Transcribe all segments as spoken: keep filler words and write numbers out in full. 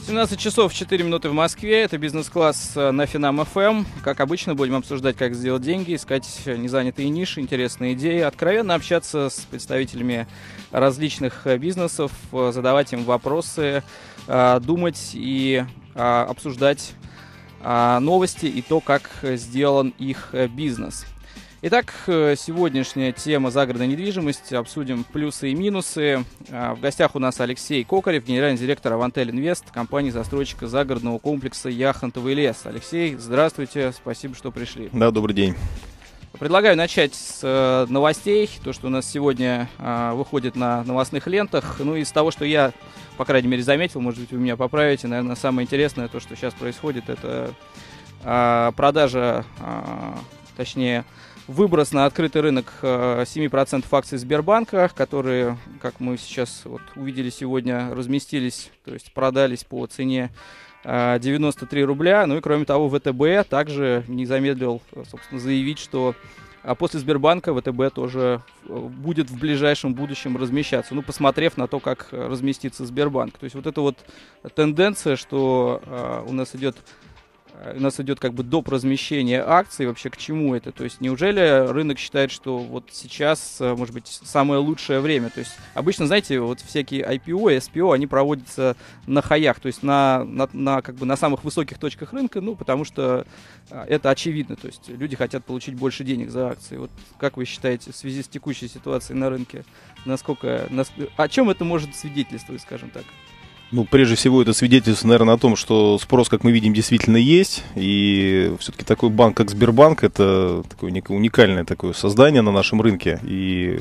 семнадцать часов четыре минуты в Москве. Это бизнес-класс на Финам эф эм. Как обычно, будем обсуждать, как сделать деньги, искать незанятые ниши, интересные идеи, откровенно общаться с представителями различных бизнесов, задавать им вопросы, думать и обсуждать новости и то, как сделан их бизнес. Итак, сегодняшняя тема загородной недвижимости. Обсудим плюсы и минусы. В гостях у нас Алексей Кокарев, генеральный директор Авантель Инвест, компании-застройщика загородного комплекса Яхонтовый лес. Алексей, здравствуйте, спасибо, что пришли. Да, добрый день. Предлагаю начать с новостей, то, что у нас сегодня выходит на новостных лентах. Ну и с того, что я, по крайней мере, заметил, может быть, вы меня поправите, наверное, самое интересное, то, что сейчас происходит, это продажа, точнее, выброс на открытый рынок семь процентов акций Сбербанка, которые, как мы сейчас вот увидели сегодня, разместились, то есть продались по цене девяносто три рубля. Ну и кроме того, ВТБ также не замедлил, собственно, заявить, что после Сбербанка ВТБ тоже будет в ближайшем будущем размещаться, ну, посмотрев на то, как разместится Сбербанк. То есть вот эта вот тенденция, что у нас идет У нас идет как бы доп. Размещение акций, вообще к чему это? То есть неужели рынок считает, что вот сейчас, может быть, самое лучшее время? То есть обычно, знаете, вот всякие ай пи о, эс пи о, они проводятся на хаях, то есть на, на, на, как бы на самых высоких точках рынка, ну, потому что это очевидно, то есть люди хотят получить больше денег за акции. Вот как вы считаете, в связи с текущей ситуацией на рынке, насколько, нас, о чем это может свидетельствовать, скажем так? Ну, прежде всего, это свидетельство, наверное, о том, что спрос, как мы видим, действительно есть. И все-таки такой банк, как Сбербанк, это такое уникальное такое создание на нашем рынке. И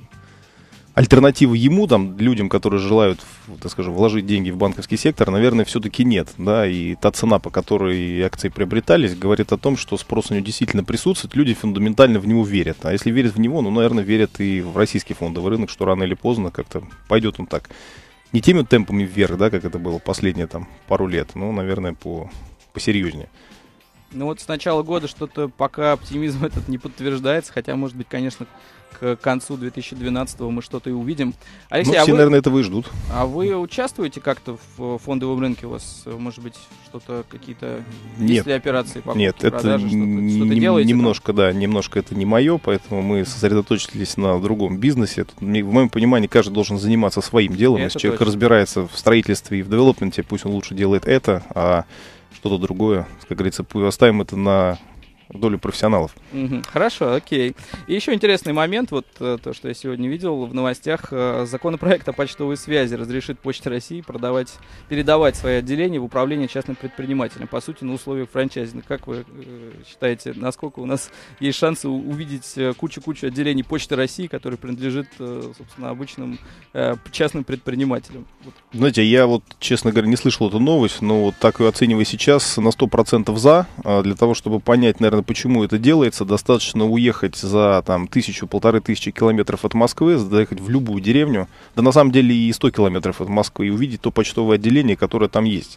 альтернативы ему, там, людям, которые желают, так скажем, вложить деньги в банковский сектор, наверное, все-таки нет. Да? И та цена, по которой акции приобретались, говорит о том, что спрос у него действительно присутствует. Люди фундаментально в него верят. А если верят в него, ну, наверное, верят и в российский фондовый рынок, что рано или поздно как-то пойдет он так. Не теми темпами вверх, да, как это было последние там пару лет, но, наверное, по, посерьезнее. Ну вот с начала года что-то пока оптимизм этот не подтверждается, хотя, может быть, конечно, к концу две тысячи двенадцатого мы что-то и увидим. Алексей, ну, все, а вы, наверное, этого и ждут. А вы участвуете как-то в фондовом рынке? У вас, может быть, что-то, какие-то есть ли операции, покупки, Нет, это продажи, что-то, не, что-то делаете немножко, там? да, немножко это не мое, поэтому мы сосредоточились на другом бизнесе. Тут, в моем понимании, каждый должен заниматься своим делом. Это Если человек точно. разбирается в строительстве и в девелопменте, пусть он лучше делает это, а что-то другое, как говорится, оставим это на долю профессионалов. Угу. Хорошо, окей. И еще интересный момент, вот то, что я сегодня видел в новостях. Законопроект о почтовой связи разрешит Почте России продавать, передавать свои отделения в управление частным предпринимателям, по сути, на условиях франчайзинга. Как вы считаете, насколько у нас есть шансы увидеть кучу-кучу отделений Почты России, которые принадлежит, собственно, обычным частным предпринимателям? Знаете, я вот, честно говоря, не слышал эту новость, но вот так ее оцениваю сейчас на сто процентов за. Для того, чтобы понять, наверное, почему это делается, достаточно уехать за там тысячу-полторы тысячи километров от Москвы, заехать в любую деревню, да на самом деле и сто километров от Москвы, и увидеть то почтовое отделение, которое там есть.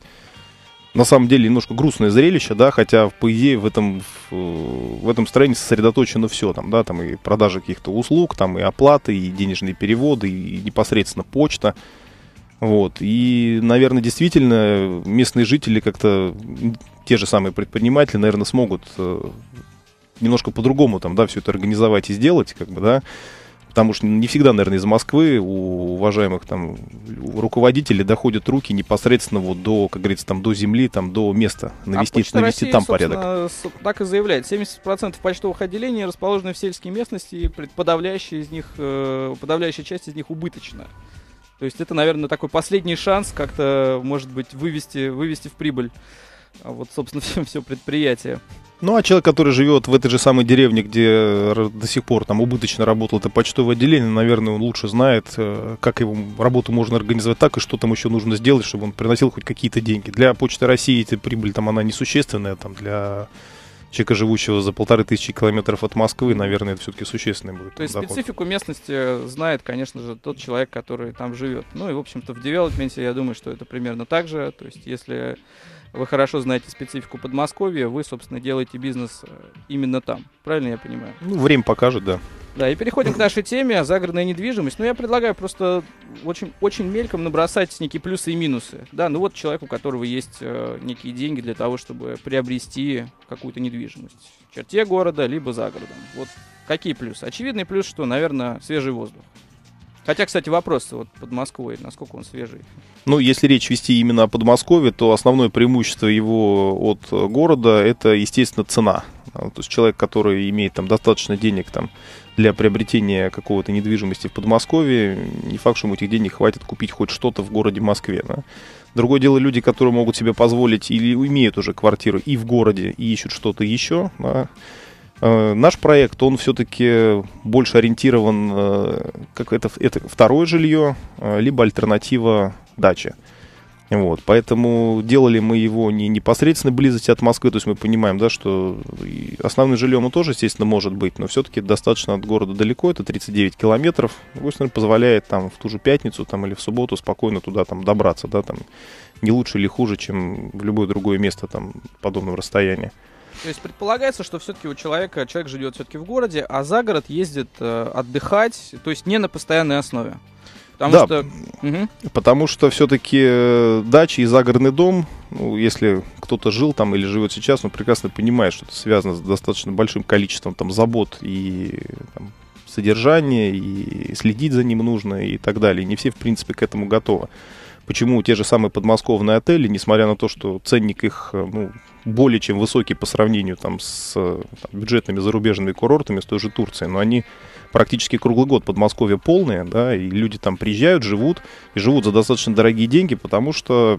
На самом деле немножко грустное зрелище, да, хотя по идее в этом, в, в этом строении сосредоточено все, там, да, там и продажа каких-то услуг, там и оплаты, и денежные переводы, и непосредственно почта. Вот. И, наверное, действительно местные жители как-то, те же самые предприниматели, наверное, смогут э, немножко по-другому там, да, все это организовать и сделать, как бы, да, потому что не всегда, наверное, из Москвы у уважаемых там руководителей доходят руки непосредственно вот до, как говорится, там, до земли, там, до места, навести, а навести России, там порядок. Так и заявляет, семьдесят процентов почтовых отделений расположены в сельской местности, и подавляющая из них, э, подавляющая часть из них убыточна. То есть это, наверное, такой последний шанс как-то, может быть, вывести, вывести в прибыль вот, собственно, все, все предприятие. Ну, а человек, который живет в этой же самой деревне, где до сих пор там убыточно работало это почтовое отделение, наверное, он лучше знает, как его работу можно организовать так, и что там еще нужно сделать, чтобы он приносил хоть какие-то деньги. Для Почты России эта прибыль там, она несущественная, там, для человека, живущего за полторы тысячи километров от Москвы, наверное, это все-таки существенный будет. То есть доход. Специфику местности знает, конечно же, тот человек, который там живет. Ну и, в общем-то, в девелопменте, я думаю, что это примерно так же. То есть если вы хорошо знаете специфику Подмосковья, вы, собственно, делаете бизнес именно там. Правильно я понимаю? Ну, время покажет, да. Да, и переходим к нашей теме, загородная недвижимость. Ну, я предлагаю просто очень, очень мельком набросать некие плюсы и минусы. Да, ну вот человек, у которого есть э, некие деньги для того, чтобы приобрести какую-то недвижимость в черте города, либо за городом. Вот какие плюсы? Очевидный плюс, что, наверное, свежий воздух. Хотя, кстати, вопрос вот под Москвой, насколько он свежий. Ну, если речь вести именно о Подмосковье, то основное преимущество его от города — это, естественно, цена. То есть человек, который имеет там достаточно денег там для приобретения какого-то недвижимости в Подмосковье, не факт, что ему этих денег хватит купить хоть что-то в городе Москве. Да? Другое дело, люди, которые могут себе позволить или имеют уже квартиру и в городе, и ищут что-то еще. Да? Э, наш проект, он все-таки больше ориентирован, э, как это, это второе жилье, э, либо альтернатива дача. Вот, поэтому делали мы его не непосредственно близости от Москвы, то есть мы понимаем, да, что основным жильем он тоже, естественно, может быть, но все-таки достаточно от города далеко, это тридцать девять километров, с другой стороны, позволяет там в ту же пятницу там, или в субботу спокойно туда там добраться, да, там не лучше или хуже, чем в любое другое место там подобного расстояния. То есть предполагается, что все-таки у человека, человек живет все-таки в городе, а за город ездит э, отдыхать, то есть не на постоянной основе. Потому да, что... Угу. потому что все-таки дача и загородный дом, ну, если кто-то жил там или живет сейчас, он прекрасно понимает, что это связано с достаточно большим количеством там забот и там, содержания, и следить за ним нужно и так далее. Не все, в принципе, к этому готовы. Почему те же самые подмосковные отели, несмотря на то, что ценник их ну, более чем высокий по сравнению там, с там, бюджетными зарубежными курортами, с той же Турцией, но они практически круглый год Подмосковье полное, да, и люди там приезжают, живут, и живут за достаточно дорогие деньги, потому что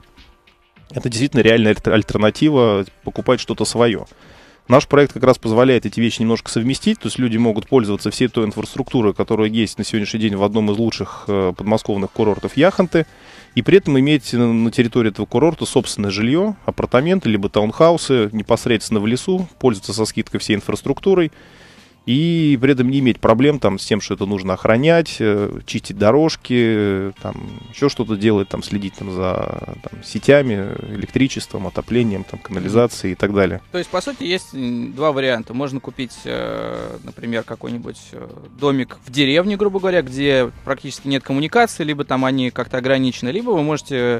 это действительно реальная альтернатива покупать что-то свое. Наш проект как раз позволяет эти вещи немножко совместить, то есть люди могут пользоваться всей той инфраструктурой, которая есть на сегодняшний день в одном из лучших э, подмосковных курортов Яхонты, и при этом иметь на территории этого курорта собственное жилье, апартаменты, либо таунхаусы непосредственно в лесу, пользоваться со скидкой всей инфраструктурой, и при этом не иметь проблем там, с тем, что это нужно охранять, чистить дорожки, там, еще что-то делать, там, следить там, за там, сетями, электричеством, отоплением, там, канализацией и так далее. То есть, по сути, есть два варианта. Можно купить, например, какой-нибудь домик в деревне, грубо говоря, где практически нет коммуникации, либо там они как-то ограничены, либо вы можете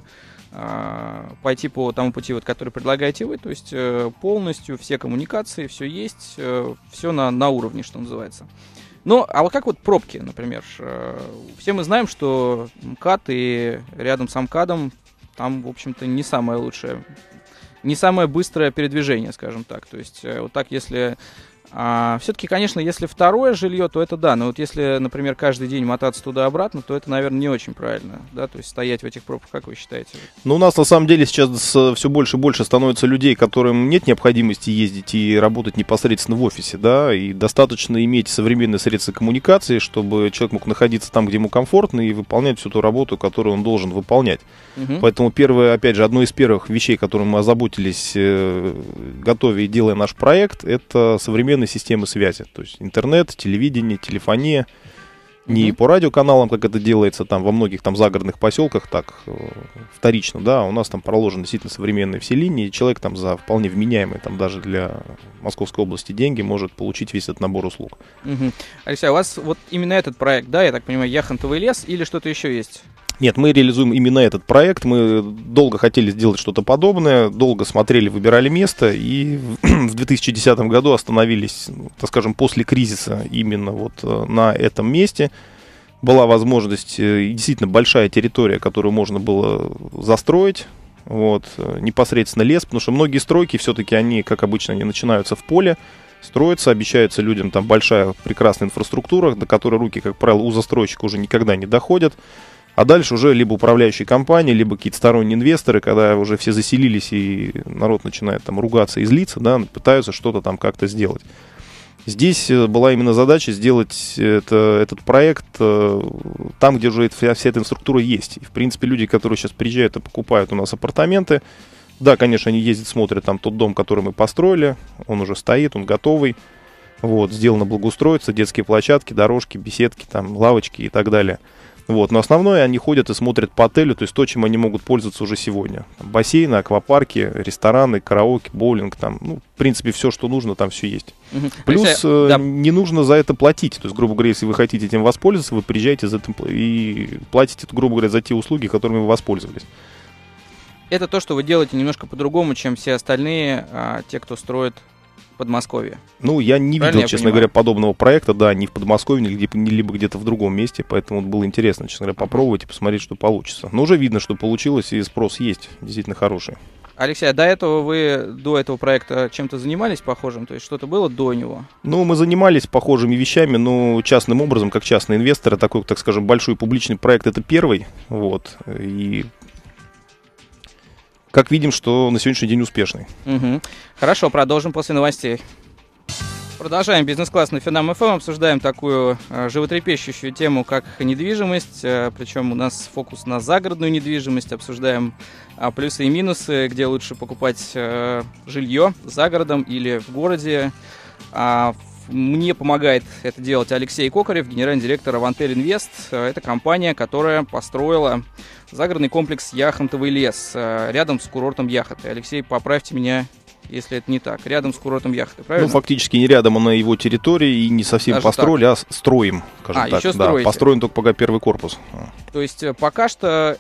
пойти по тому пути, вот, который предлагаете вы, то есть полностью все коммуникации, все есть, все на, на уровне, что называется. Ну, а вот как вот пробки, например? Все мы знаем, что МКАД и рядом с МКАДом там, в общем-то, не самое лучшее, не самое быстрое передвижение, скажем так. То есть вот так, если... А, все-таки, конечно, если второе жилье, то это да, но вот если, например, каждый день мотаться туда-обратно, то это, наверное, не очень правильно, да, то есть стоять в этих пробках, как вы считаете? Ну, у нас, на самом деле, сейчас все больше и больше становится людей, которым нет необходимости ездить и работать непосредственно в офисе, да, и достаточно иметь современные средства коммуникации, чтобы человек мог находиться там, где ему комфортно, и выполнять всю ту работу, которую он должен выполнять. Угу. Поэтому первое, опять же, одно из первых вещей, которым мы озаботились, готовя и делая наш проект, это современные системы связи, то есть интернет, телевидение, телефония, не mm-hmm. по радиоканалам, как это делается там во многих там загородных поселках, так вторично, да, у нас там проложены действительно современные все линии, и человек там за вполне вменяемые там даже для Московской области деньги может получить весь этот набор услуг. Mm-hmm. Алексей, а у вас вот именно этот проект, да, я так понимаю, Яхонтовый лес или что-то еще есть? Нет, мы реализуем именно этот проект. Мы долго хотели сделать что-то подобное, долго смотрели, выбирали место, и в две тысячи десятом году остановились, так скажем, после кризиса именно вот на этом месте. Была возможность, и действительно большая территория, которую можно было застроить, вот, непосредственно лес, потому что многие стройки все-таки, они, как обычно, они начинаются в поле, строятся, обещается людям там большая прекрасная инфраструктура, до которой руки, как правило, у застройщика уже никогда не доходят. А дальше уже либо управляющие компании, либо какие-то сторонние инвесторы, когда уже все заселились и народ начинает там ругаться и злиться, да, пытаются что-то там как-то сделать. Здесь была именно задача сделать это, этот проект э, там, где уже вся, вся эта инфраструктура есть. И, в принципе, люди, которые сейчас приезжают и покупают у нас апартаменты, да, конечно, они ездят, смотрят там тот дом, который мы построили, он уже стоит, он готовый, вот, сделано благоустроиться, детские площадки, дорожки, беседки, там, лавочки и так далее. Вот, но основное они ходят и смотрят по отелю, то есть то, чем они могут пользоваться уже сегодня. Там бассейны, аквапарки, рестораны, караоке, боулинг, там, ну, в принципе, все, что нужно, там все есть. Угу. Плюс Алексей, э, да. не нужно за это платить. То есть, грубо говоря, если вы хотите этим воспользоваться, вы приезжаете за этим и платите, грубо говоря, за те услуги, которыми вы воспользовались. Это то, что вы делаете немножко по-другому, чем все остальные, а, те, кто строит Подмосковье. Ну, я не Правильно видел, я честно понимаю? говоря, подобного проекта, да, ни в Подмосковье, ни, ни либо где-то в другом месте, поэтому вот было интересно, честно говоря, попробовать и посмотреть, что получится. Но уже видно, что получилось, и спрос есть, действительно хороший. Алексей, а до этого вы, до этого проекта чем-то занимались похожим? То есть что-то было до него? Ну, мы занимались похожими вещами, но частным образом, как частный инвестор, такой, так скажем, большой публичный проект — это первый, вот, и... Как видим, что на сегодняшний день успешный. Угу. Хорошо, продолжим после новостей. Продолжаем бизнес-класс на Финам эф эм. Обсуждаем такую э, животрепещущую тему, как недвижимость. Э, причем у нас фокус на загородную недвижимость. Обсуждаем э, плюсы и минусы, где лучше покупать э, жилье за городом или в городе. А, мне помогает это делать Алексей Кокарев, генеральный директор Авантель Инвест. Это компания, которая построила загородный комплекс Яхонтовый лес рядом с курортом Яхоты. Алексей, поправьте меня, если это не так. Рядом с курортом Яхоты, правильно? Ну, фактически не рядом, а на его территории, и не совсем Даже построили, так. а строим, скажем а, так. Еще да, построен только пока первый корпус. То есть пока что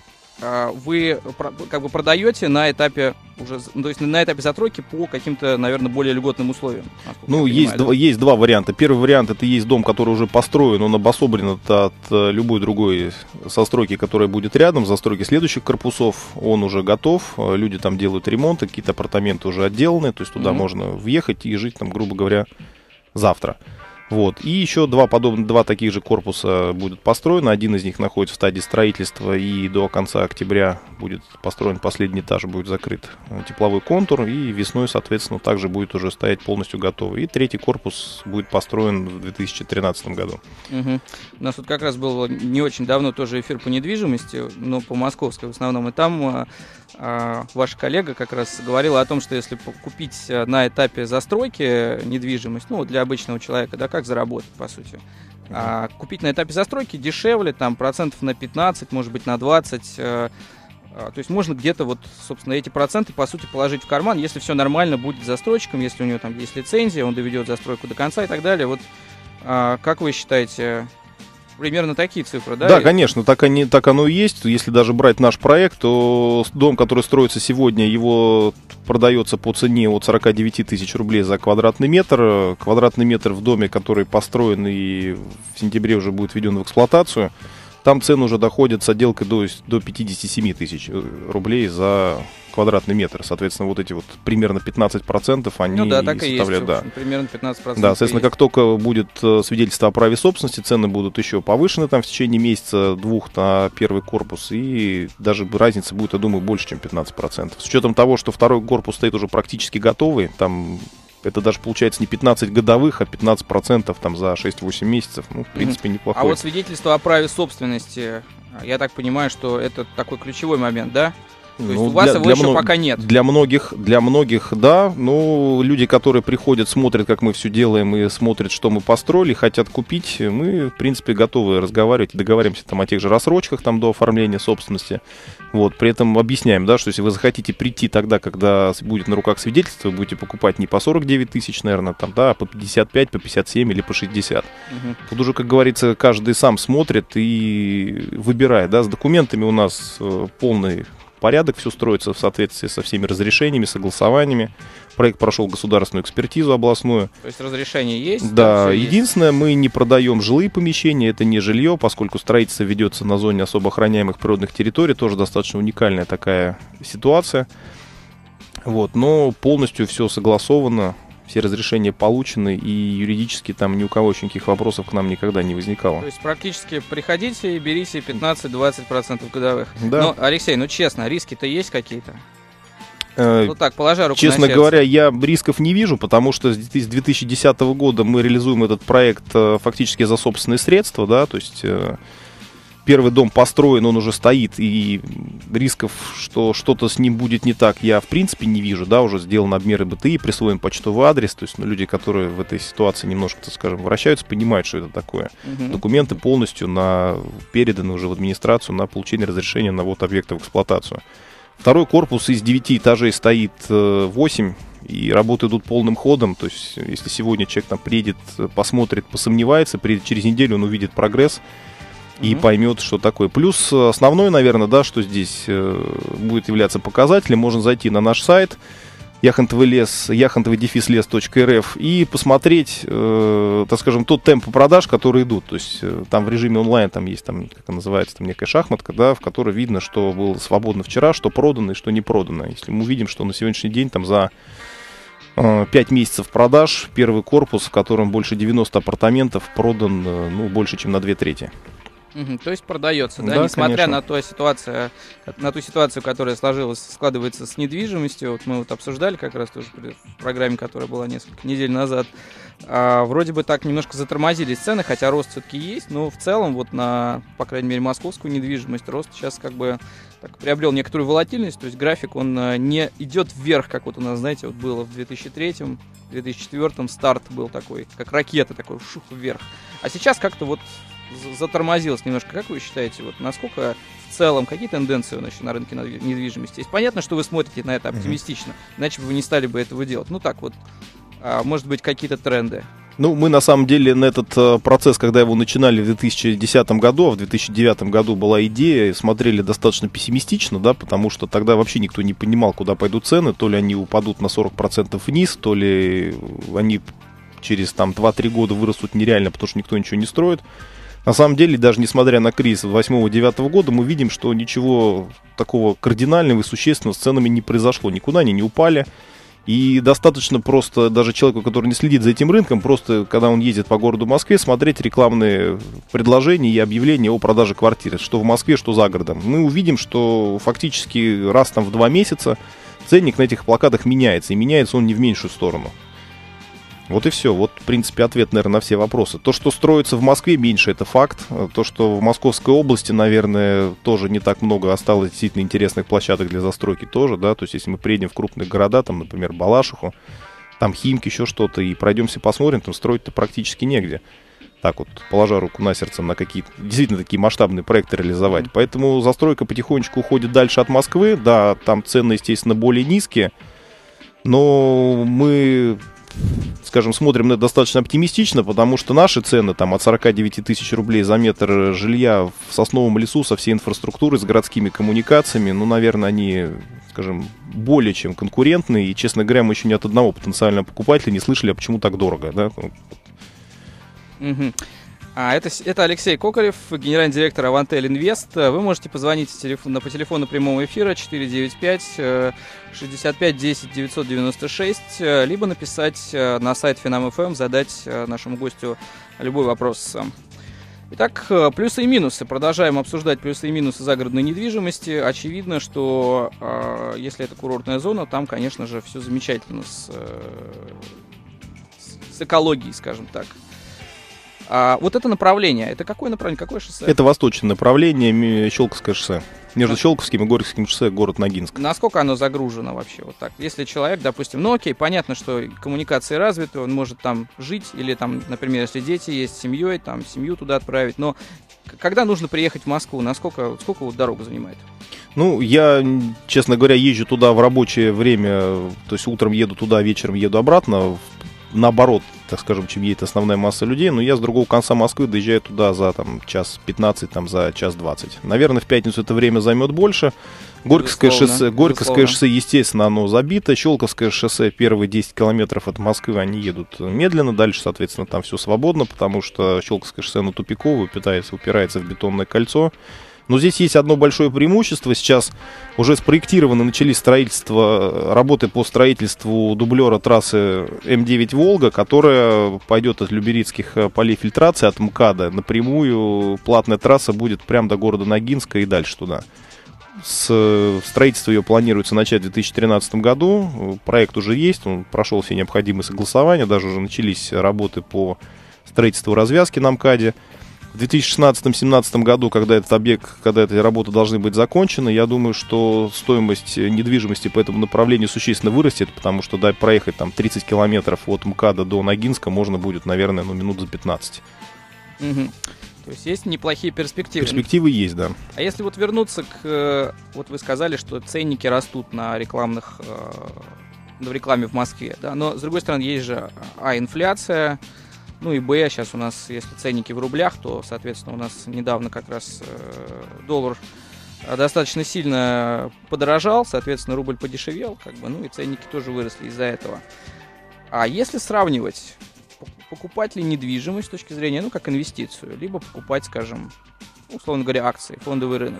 вы как бы продаете на этапе уже, то есть на этапе застройки по каким-то, наверное, более льготным условиям. Ну, есть два, есть два варианта. Первый вариант — это есть дом, который уже построен, он обособлен от, от любой другой застройки, которая будет рядом, застройки следующих корпусов, он уже готов, люди там делают ремонт, какие-то апартаменты уже отделаны, то есть туда mm-hmm. можно въехать и жить там, грубо говоря, завтра. Вот. И еще два подобных, два таких же корпуса будут построены. Один из них находится в стадии строительства, и до конца октября будет построен последний этаж, будет закрыт тепловой контур, и весной, соответственно, также будет уже стоять полностью готовый. И третий корпус будет построен в две тысячи тринадцатом году. Угу. У нас тут как раз был не очень давно тоже эфир по недвижимости, но по московской в основном, и там а, ваша коллега как раз говорила о том, что если купить на этапе застройки недвижимость, ну, для обычного человека, да, как заработать, по сути. Uh-huh. А, купить на этапе застройки дешевле, там, процентов на пятнадцать, может быть, на двадцать. А, а, то есть можно где-то вот, собственно, эти проценты, по сути, положить в карман, если все нормально будет с застройщиком, если у него там есть лицензия, он доведет застройку до конца и так далее. Вот а, как вы считаете... Примерно такие цифры, да? Да, конечно, так, они, так оно и есть. Если даже брать наш проект, то дом, который строится сегодня, его продается по цене от сорок девять тысяч рублей за квадратный метр. Квадратный метр в доме, который построен и в сентябре уже будет введен в эксплуатацию, там цены уже доходят с отделкой до, до пятьдесят семь тысяч рублей за квадратный метр. Соответственно, вот эти вот примерно пятнадцать процентов они ну да, так и составляют. Есть, да. Примерно пятнадцать процентов. Да, соответственно, как только будет свидетельство о праве собственности, цены будут еще повышены там в течение месяца, двух на первый корпус, и даже разница будет, я думаю, больше, чем пятнадцать процентов. С учетом того, что второй корпус стоит уже практически готовый, там это даже получается не пятнадцать годовых, а пятнадцать процентов там за шесть-восемь месяцев. Ну, в принципе, неплохой. А вот свидетельство о праве собственности, я так понимаю, что это такой ключевой момент, да? То есть ну, у вас для, его для еще мно... пока нет. Для многих, для многих, да. Ну, люди, которые приходят, смотрят, как мы все делаем, и смотрят, что мы построили, хотят купить, мы, в принципе, готовы разговаривать, договариваемся там о тех же рассрочках там до оформления собственности. Вот, при этом объясняем, да, что если вы захотите прийти тогда, когда будет на руках свидетельство, вы будете покупать не по сорок девять тысяч, наверное, там, да, а по пятьдесят пять, по пятьдесят семь или по шестьдесят. Угу. Тут уже, как говорится, каждый сам смотрит и выбирает, да. С документами у нас э, полный порядок, все строится в соответствии со всеми разрешениями, согласованиями. Проект прошел государственную экспертизу областную. То есть разрешение есть? Да, единственное, есть. Мы не продаем жилые помещения, это не жилье, поскольку строительство ведется на зоне особо охраняемых природных территорий, тоже достаточно уникальная такая ситуация. Вот, но полностью все согласовано, все разрешения получены, и юридически там ни у кого очень никаких вопросов к нам никогда не возникало. То есть практически приходите и берите пятнадцать-двадцать процентов годовых. Да. Но, Алексей, ну честно, риски-то есть какие-то? Э, ну так, положа руку честно на сердце. говоря, я рисков не вижу, потому что с две тысячи десятого года мы реализуем этот проект фактически за собственные средства, да, то есть... первый дом построен, он уже стоит, и рисков, что что-то с ним будет не так, я в принципе не вижу, да, уже сделан обмеры БТИ, присвоен почтовый адрес, то есть ну, люди, которые в этой ситуации немножко, так скажем, вращаются, понимают, что это такое. Uh-huh. Документы полностью на, переданы уже в администрацию на получение разрешения на ввод объекта в эксплуатацию. Второй корпус из девяти этажей стоит восемь, и работы идут полным ходом, то есть если сегодня человек там приедет, посмотрит, посомневается, приедет через неделю, он увидит прогресс, и mm-hmm. поймет, что такое. Плюс основное, наверное, да, что здесь э, будет являться показателем, можно зайти на наш сайт яхонтовый лес, яхонтовый дефис лес точка эр эф и посмотреть, э, так скажем, тот темп продаж, которые идут. То есть э, там в режиме онлайн там есть, там, как она называется, там некая шахматка, да, в которой видно, что было свободно вчера, что продано и что не продано. Если мы увидим, что на сегодняшний день там за э, пять месяцев продаж первый корпус, в котором больше девяноста апартаментов, продан э, ну, больше, чем на две трети. Угу, то есть продается, да, да несмотря конечно. на ту ситуацию, на ту ситуацию, которая сложилась, складывается с недвижимостью. Вот мы вот обсуждали как раз тоже в программе, которая была несколько недель назад. А, вроде бы так немножко затормозились цены, хотя рост все-таки есть, но в целом вот на, по крайней мере, московскую недвижимость рост сейчас как бы так, приобрел некоторую волатильность, то есть график он не идет вверх, как вот у нас, знаете, вот было в две тысячи третьем, две тысячи четвёртом старт был такой, как ракета такой, шух вверх. А сейчас как-то вот затормозилось немножко. Как вы считаете, вот насколько в целом, какие тенденции значит, на рынке недвижимости есть? Понятно, что вы смотрите на это оптимистично, иначе бы вы не стали бы этого делать. Ну так вот, а, может быть, какие-то тренды? Ну, мы на самом деле на этот э, процесс, когда его начинали в две тысячи десятом году, а в две тысячи девятом году была идея, смотрели достаточно пессимистично, да, потому что тогда вообще никто не понимал, куда пойдут цены, то ли они упадут на сорок процентов вниз, то ли они через там два-три года вырастут нереально, потому что никто ничего не строит. На самом деле, даже несмотря на кризис восьмого-девятого года, мы видим, что ничего такого кардинального и существенного с ценами не произошло. Никуда они не упали. И достаточно просто даже человеку, который не следит за этим рынком, просто когда он ездит по городу Москве, смотреть рекламные предложения и объявления о продаже квартиры, что в Москве, что за городом. Мы увидим, что фактически раз там в два месяца ценник на этих плакатах меняется. И меняется он не в меньшую сторону. Вот и все. Вот, в принципе, ответ, наверное, на все вопросы. То, что строится в Москве, меньше, это факт. То, что в Московской области, наверное, тоже не так много осталось действительно интересных площадок для застройки тоже, да. То есть, если мы приедем в крупные города, там, например, Балашиху, там Химки, еще что-то, и пройдемся, посмотрим, там строить-то практически негде. Так вот, положа руку на сердце, на какие-то действительно такие масштабные проекты реализовать. Поэтому застройка потихонечку уходит дальше от Москвы. Да, там цены, естественно, более низкие, но мы... скажем, смотрим на это достаточно оптимистично, потому что наши цены там от сорока девяти тысяч рублей за метр жилья в сосновом лесу со всей инфраструктурой, с городскими коммуникациями, ну, наверное, они, скажем, более чем конкурентные. И, честно говоря, мы еще ни от одного потенциального покупателя не слышали, а почему так дорого, да? Угу. А, это, это Алексей Кокарев, генеральный директор Авантель Инвест. Вы можете позвонить телефон, по телефону прямого эфира четыре девять пять шестьдесят пять десять девятьсот девяносто шесть, либо написать на сайт Финам эф эм, задать нашему гостю любой вопрос. Итак, плюсы и минусы. Продолжаем обсуждать плюсы и минусы загородной недвижимости. Очевидно, что если это курортная зона, там, конечно же, все замечательно с, с экологией, скажем так. А вот это направление, это какое направление, какое шоссе? Это восточное направление, Щелковское шоссе. Между а? Щелковским и Горьковским шоссе, город Ногинск. Насколько оно загружено вообще вот так? Если человек, допустим, ну окей, понятно, что коммуникации развиты, он может там жить, или там, например, если дети есть с семьей, там семью туда отправить, но когда нужно приехать в Москву, насколько, сколько вот дорога занимает? Ну, я, честно говоря, езжу туда в рабочее время, то есть утром еду туда, вечером еду обратно, наоборот, так скажем, чем едет основная масса людей, но я с другого конца Москвы доезжаю туда за там, час пятнадцать, там, за час двадцать. Наверное, в пятницу это время займет больше. Горьковское шоссе, Горьковское шоссе, естественно, оно забито. Щелковское шоссе, первые десять километров от Москвы, они едут медленно. Дальше, соответственно, там все свободно, потому что Щелковское шоссе, оно тупиковое, упирается, упирается в бетонное кольцо. Но здесь есть одно большое преимущество. Сейчас уже спроектированы, начались строительство, работы по строительству дублера трассы эм девять «Волга», которая пойдет от Люберецких полей фильтрации, от МКАДа. Напрямую платная трасса будет прямо до города Ногинска и дальше туда. С, строительство ее планируется начать в две тысячи тринадцатом году. Проект уже есть, он прошел все необходимые согласования. Даже уже начались работы по строительству развязки на МКАДе. В В две тысячи шестнадцатом-семнадцатом году, когда этот объект, когда эти работы должны быть закончены, я думаю, что стоимость недвижимости по этому направлению существенно вырастет, потому что да, проехать там тридцать километров от МКАДа до Ногинска можно будет, наверное, ну, минут за пятнадцать. Угу. То есть есть неплохие перспективы. Перспективы есть, да. А если вот вернуться к... Вот вы сказали, что ценники растут на рекламных... в рекламе в Москве, да, но с другой стороны есть же а, инфляция, ну и б, сейчас у нас, если ценники в рублях, то, соответственно, у нас недавно как раз э, доллар достаточно сильно подорожал, соответственно, рубль подешевел, как бы, ну и ценники тоже выросли из-за этого. А если сравнивать, покупать ли недвижимость с точки зрения, ну, как инвестицию, либо покупать, скажем, условно говоря, акции, фондовый рынок?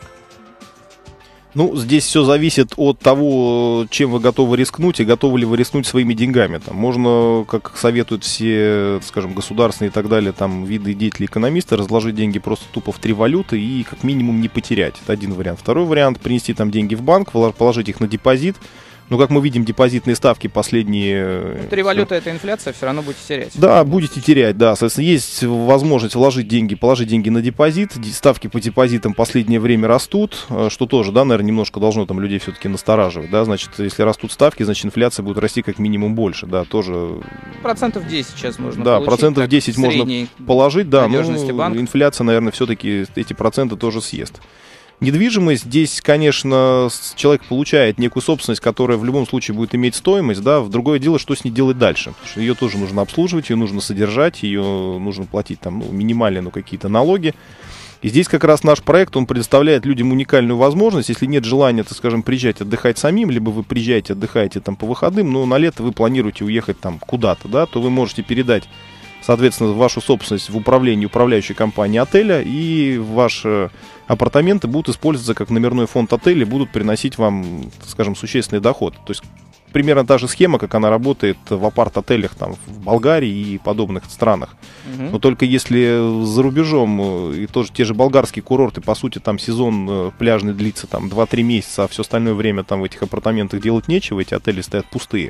Ну, здесь все зависит от того, чем вы готовы рискнуть и готовы ли вы рискнуть своими деньгами. Там можно, как советуют все, скажем, государственные и так далее, там, виды деятелей экономисты, разложить деньги просто тупо в три валюты и как минимум не потерять. Это один вариант. Второй вариант — принести там деньги в банк, положить их на депозит. Но, как мы видим, депозитные ставки последние... Три валюты — это инфляция, все равно будете терять. Да, будете терять, да. Соответственно, есть возможность вложить деньги, положить деньги на депозит. Ставки по депозитам в последнее время растут, что тоже, да, наверное, немножко должно там людей все-таки настораживать, да. Значит, если растут ставки, значит, инфляция будет расти как минимум больше, да, тоже... Процентов десять сейчас можно да, получить. Да, процентов десять можно положить, да, но банка. Инфляция, наверное, все-таки эти проценты тоже съест. Недвижимость, здесь, конечно, человек получает некую собственность, которая в любом случае будет иметь стоимость, да, в другое дело, что с ней делать дальше, потому что ее тоже нужно обслуживать, ее нужно содержать, ее нужно платить там, ну, минимальные, ну, какие-то налоги. И здесь как раз наш проект, он предоставляет людям уникальную возможность, если нет желания, так скажем, приезжать отдыхать самим, либо вы приезжаете, отдыхаете там по выходным, но на лето вы планируете уехать там куда-то, да, то вы можете передать, соответственно, вашу собственность в управлении управляющей компании отеля, и ваши апартаменты будут использоваться как номерной фонд отеля, будут приносить вам, скажем, существенный доход. То есть примерно та же схема, как она работает в апарт-отелях там, в Болгарии и подобных странах. Mm-hmm. Но только если за рубежом, и тоже те же болгарские курорты, по сути, там сезон пляжный длится там два-три месяца, а все остальное время там в этих апартаментах делать нечего, эти отели стоят пустые,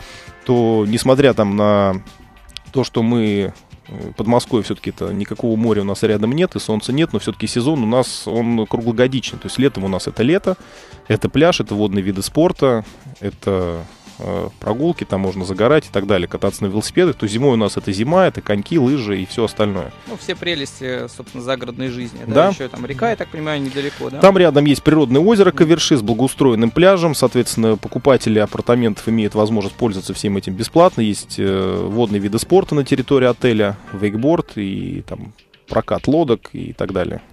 то, несмотря там на то, что мы... Подмосковье все-таки-то никакого моря у нас рядом нет, и солнца нет, но все-таки сезон у нас, он круглогодичный. То есть летом у нас это лето, это пляж, это водные виды спорта, это э, прогулки, там можно загорать и так далее, кататься на велосипедах. То зимой у нас это зима, это коньки, лыжи и все остальное. Ну, все прелести, собственно, загородной жизни. Да? Да. Еще там река, я так понимаю, недалеко, да? Там рядом есть природное озеро Каверши с благоустроенным пляжем. Соответственно, покупатели апартаментов имеют возможность пользоваться всем этим бесплатно. Есть э, водные виды спорта на территории отеля, вейкборд и там прокат лодок и так далее.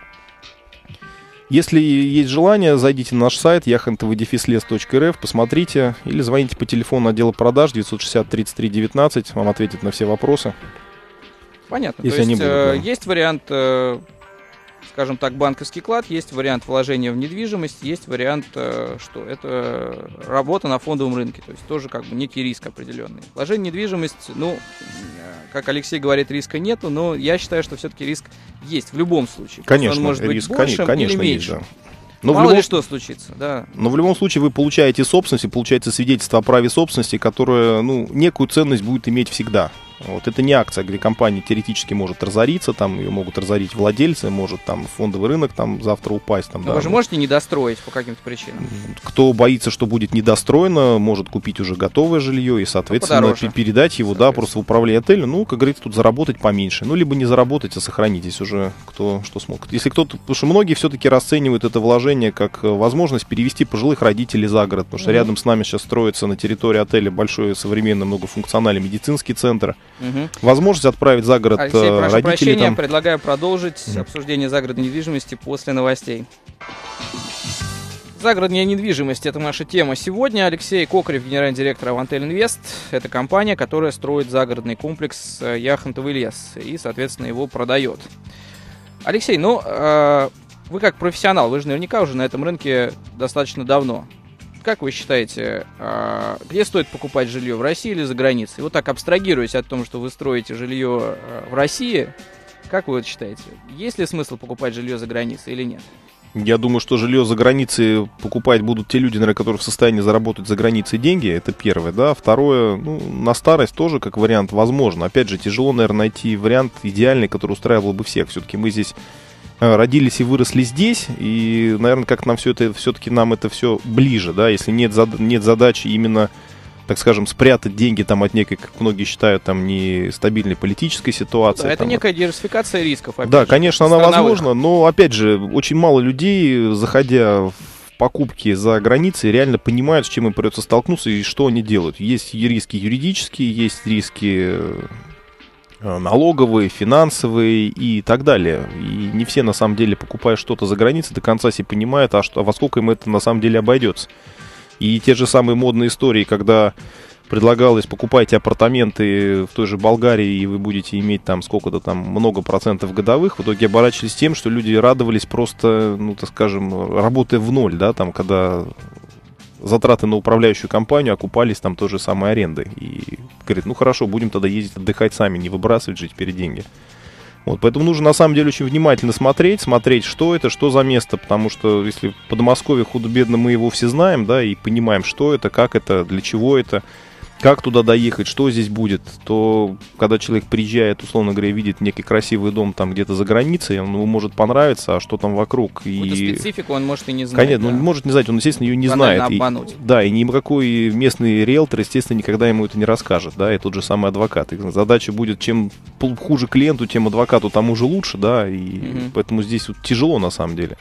Если есть желание, зайдите на наш сайт яхт вэ дефис лес точка эр эф, посмотрите, или звоните по телефону отдела продаж девятьсот шестьдесят тридцать три девятнадцать, вам ответят на все вопросы. Понятно. Если То есть они будут, э, да. есть вариант, э, скажем так, банковский клад, есть вариант вложения в недвижимость, есть вариант, э, что это работа на фондовом рынке, то есть тоже как бы некий риск определенный. Вложение в недвижимость, ну, э, как Алексей говорит, риска нету, но я считаю, что все-таки риск есть в любом случае. Конечно, он может быть риск, большим конечно, или меньшим. есть, да. Но Мало в любом... ли что случится, да. Но в любом случае вы получаете собственность, и получаете свидетельство о праве собственности, которое, ну, некую ценность будет иметь всегда. Вот это не акция, где компания теоретически может разориться, там ее могут разорить владельцы, может там фондовый рынок там завтра упасть. Там, Но да, вы же ну, можете недостроить по каким-то причинам. кто боится, что будет недостроено, может купить уже готовое жилье и, соответственно, подороже. передать его, да, просто в управление отеля. Ну, как говорится, тут заработать поменьше. Ну, либо не заработать, а сохранить, здесь уже кто что смог. Если кто-то, потому что многие все-таки расценивают это вложение как возможность перевести пожилых родителей за город, потому что mm-hmm. рядом с нами сейчас строится на территории отеля большой современный многофункциональный медицинский центр. Угу. Возможность отправить за город Алексей, прошу родителей. прощения, Там... предлагаю продолжить Mm. обсуждение загородной недвижимости после новостей. Загородная недвижимость — это наша тема сегодня. Алексей Кокарев, генеральный директор Авантель Инвест. Это компания, которая строит загородный комплекс Яхонтовый лес и, соответственно, его продает. Алексей, ну, э, вы как профессионал, вы же наверняка уже на этом рынке достаточно давно. Как вы считаете, где стоит покупать жилье, в России или за границей? Вот так, абстрагируясь от того, что вы строите жилье в России, как вы это считаете? Есть ли смысл покупать жилье за границей или нет? Я думаю, что жилье за границей покупать будут те люди, наверное, которые в состоянии заработать за границей деньги. Это первое, да. Второе, ну, на старость тоже как вариант возможно. Опять же, тяжело, наверное, найти вариант идеальный, который устраивал бы всех. Все-таки мы здесь родились и выросли здесь, и, наверное, как нам все это, все-таки нам это все ближе, да. Если нет, зад- нет задачи именно, так скажем, спрятать деньги там от некой, как многие считают, там нестабильной политической ситуации. Да, это там, некая диверсификация рисков. Да, же, конечно, она страновых. возможна, но, опять же, очень мало людей, заходя в покупки за границей, реально понимают, с чем им придется столкнуться и что они делают. Есть риски юридические, есть риски налоговые, финансовые и так далее. И не все, на самом деле, покупая что-то за границей, до конца себе понимают, а, что, а во сколько им это на самом деле обойдется. И те же самые модные истории, когда предлагалось покупайте апартаменты в той же Болгарии, и вы будете иметь там сколько-то там много процентов годовых, в итоге оборачивались тем, что люди радовались просто, ну, так скажем, работая в ноль, да, там, когда затраты на управляющую компанию окупались там той же самой арендой. И говорит, ну хорошо, будем тогда ездить отдыхать сами, не выбрасывать же теперь деньги. Вот, поэтому нужно на самом деле очень внимательно смотреть, смотреть, что это, что за место, потому что если в Подмосковье худо-бедно мы его все знаем, да, и понимаем, что это, как это, для чего это, как туда доехать, что здесь будет, то когда человек приезжает, условно говоря, видит некий красивый дом там где-то за границей, он ему может понравиться, а что там вокруг. Какую-то и специфику он может и не знать. Конечно, да. он может не знать, он, естественно, ее не Банально знает. И, обмануть. да, и никакой местный риэлтор, естественно, никогда ему это не расскажет, да, и тот же самый адвокат. И задача будет, чем хуже клиенту, тем адвокату тому же лучше, да, и Мгм. поэтому здесь вот тяжело на самом деле.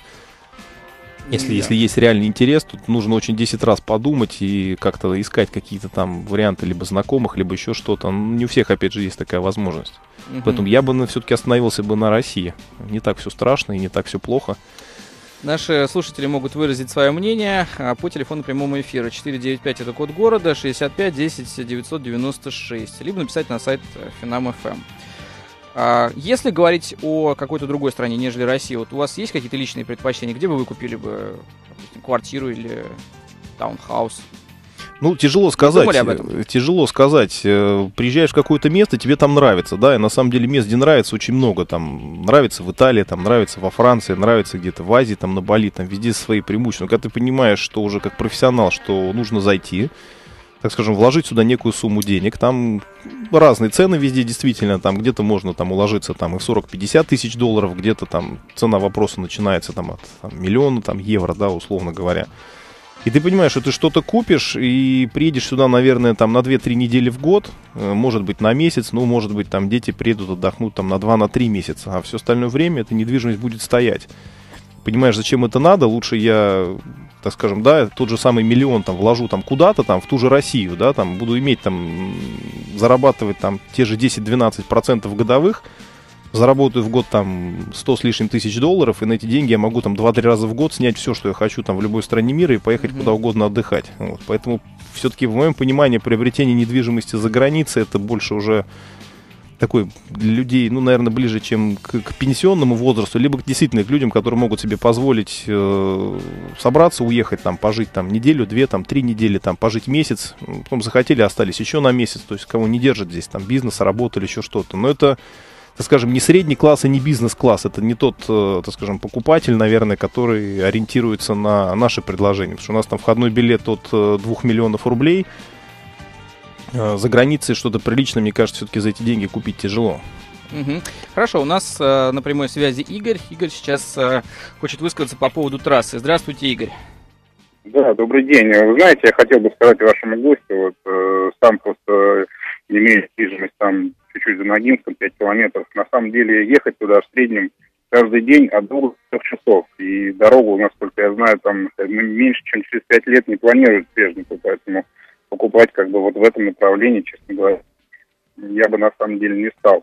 Если, Да. если есть реальный интерес, тут нужно очень десять раз подумать и как-то искать какие-то там варианты либо знакомых, либо еще что-то. Ну, не у всех, опять же, есть такая возможность. Мгм. Поэтому я бы все-таки остановился бы на России. Не так все страшно и не так все плохо. Наши слушатели могут выразить свое мнение а, по телефону прямого эфира. четыре девять пять это код города, шестьдесят пять десять девятьсот девяносто шесть. Либо написать на сайт Финам эф эм. А, если говорить о какой-то другой стране, нежели Россия, вот у вас есть какие-то личные предпочтения? Где бы вы купили бы, допустим, квартиру или таунхаус? Ну, тяжело сказать. Думали об этом? э, Тяжело сказать. Э, Приезжаешь в какое-то место, тебе там нравится, да, и на самом деле мест, где нравится, очень много. Там нравится в Италии, там нравится во Франции, нравится где-то в Азии, там на Бали, там везде свои преимущества. Но когда ты понимаешь, что уже как профессионал, что нужно зайти, так скажем, вложить сюда некую сумму денег, там разные цены везде действительно, там где-то можно там уложиться там и в сорок-пятьдесят тысяч долларов, где-то там цена вопроса начинается там от там, миллиона там, евро, да, условно говоря. И ты понимаешь, что ты что-то купишь и приедешь сюда, наверное, там на две-три недели в год, э, может быть на месяц, ну, может быть там дети приедут отдохнуть там на два-три месяца, а все остальное время эта недвижимость будет стоять. Понимаешь, зачем это надо? Лучше я, так скажем, да, тот же самый миллион там вложу там куда-то там в ту же Россию, да, там буду иметь там, зарабатывать там те же десять-двенадцать процентов годовых, заработаю в год там сто с лишним тысяч долларов, и на эти деньги я могу там два-три раза в год снять все, что я хочу там в любой стране мира и поехать Мгм. куда угодно отдыхать. Вот. Поэтому все-таки в моем понимании приобретение недвижимости за границей это больше уже такой для людей, ну, наверное, ближе, чем к, к пенсионному возрасту, либо действительно к людям, которые могут себе позволить э, собраться, уехать, там, пожить там неделю, две, там, три недели, там, пожить месяц, потом захотели, остались еще на месяц, то есть кого не держит здесь, там, бизнес, работа или еще что-то. Но это, так скажем, не средний класс и не бизнес-класс, это не тот, э, так скажем, покупатель, наверное, который ориентируется на наши предложения, потому что у нас там входной билет от э, двух миллионов рублей. За границей что-то приличное, мне кажется, все-таки за эти деньги купить тяжело. Мгм. Хорошо, у нас э, на прямой связи Игорь. Игорь сейчас э, хочет высказаться по поводу трассы. Здравствуйте, Игорь. Да, добрый день. Вы знаете, я хотел бы сказать вашему гостю, вот э, сам просто имею недвижимость там чуть-чуть за Ногинском, пять километров. На самом деле ехать туда в среднем каждый день от двух до трех часов. И дорогу, насколько я знаю, там меньше, чем через пять лет не планируют Свежнику, поэтому покупать как бы вот в этом направлении, честно говоря, я бы на самом деле не стал.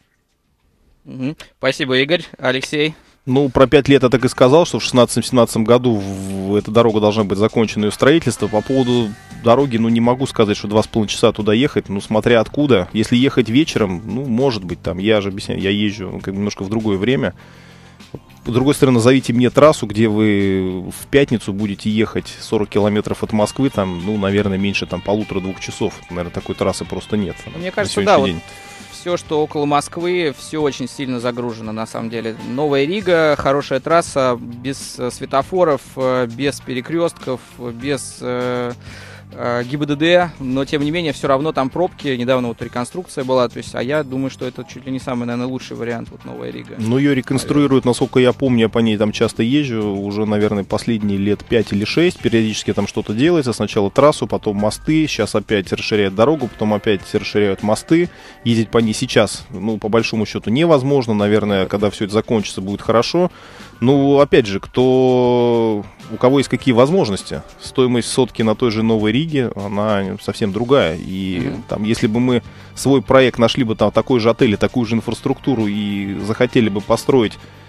Мгм. Спасибо, Игорь. Алексей. Ну, про пять лет я так и сказал, что в шестнадцатом-семнадцатом году в, эта дорога должна быть закончена, ее строительство. По поводу дороги, ну, не могу сказать, что два с половиной часа туда ехать, ну, смотря откуда. Если ехать вечером, ну, может быть, там, я же объясняю, я езжу ну, как бы немножко в другое время. С другой стороны, назовите мне трассу, где вы в пятницу будете ехать сорок километров от Москвы, там, ну, наверное, меньше там полутора-двух часов. Наверное, такой трассы просто нет. Мне на кажется, сегодняшний да, вот день. все, что около Москвы, все очень сильно загружено, на самом деле. Новая Рига, хорошая трасса, без э, светофоров, э, без перекрестков, без э, э, ГИБДД, но, тем не менее, все равно там пробки. Недавно вот реконструкция была, то есть, а я думаю, что это чуть ли не самый, наверное, лучший вариант, вот Новая Рига. Ну, ее реконструируют, насколько я помню, я по ней там часто езжу, уже, наверное, последние лет пять или шесть, периодически там что-то делается, сначала трассу, потом мосты, сейчас опять расширяют дорогу, потом опять расширяют мосты, ездить по ней сейчас, ну, по большому счету, невозможно, наверное, когда все это закончится, будет хорошо. Ну, опять же, кто, у кого есть какие возможности, стоимость сотки на той же Новой Риге, она совсем другая, и mm-hmm. там, если бы мы свой проект нашли бы там такой же отель и такую же инфраструктуру и захотели бы построить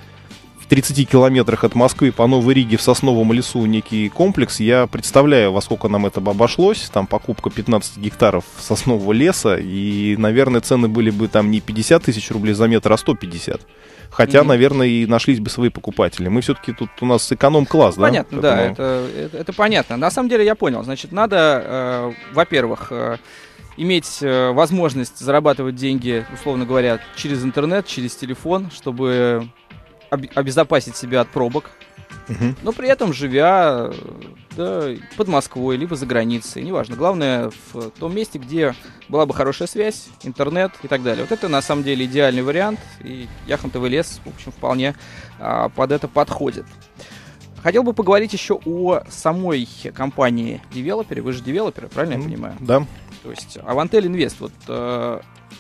в тридцати километрах от Москвы по Новой Риге в Сосновом лесу некий комплекс, я представляю, во сколько нам это бы обошлось, там покупка пятнадцать гектаров соснового леса, и, наверное, цены были бы там не пятьдесят тысяч рублей за метр, а сто пятьдесят. Хотя, mm-hmm. наверное, и нашлись бы свои покупатели. Мы все-таки тут у нас эконом-класс, ну, да? Понятно, Поэтому... да, это, это, это понятно. На самом деле я понял. Значит, надо, э, во-первых, э, иметь э, возможность зарабатывать деньги, условно говоря, через интернет, через телефон, чтобы об- обезопасить себя от пробок. Uh-huh. Но при этом живя да, под Москвой, либо за границей, неважно. Главное в том месте, где была бы хорошая связь, интернет и так далее. Вот это на самом деле идеальный вариант, и Яхонтовый лес, в общем, вполне а, под это подходит. Хотел бы поговорить еще о самой компании девелопере. Вы же девелоперы, правильно uh-huh. я понимаю? Да. То есть Avantel Invest, вот... Э,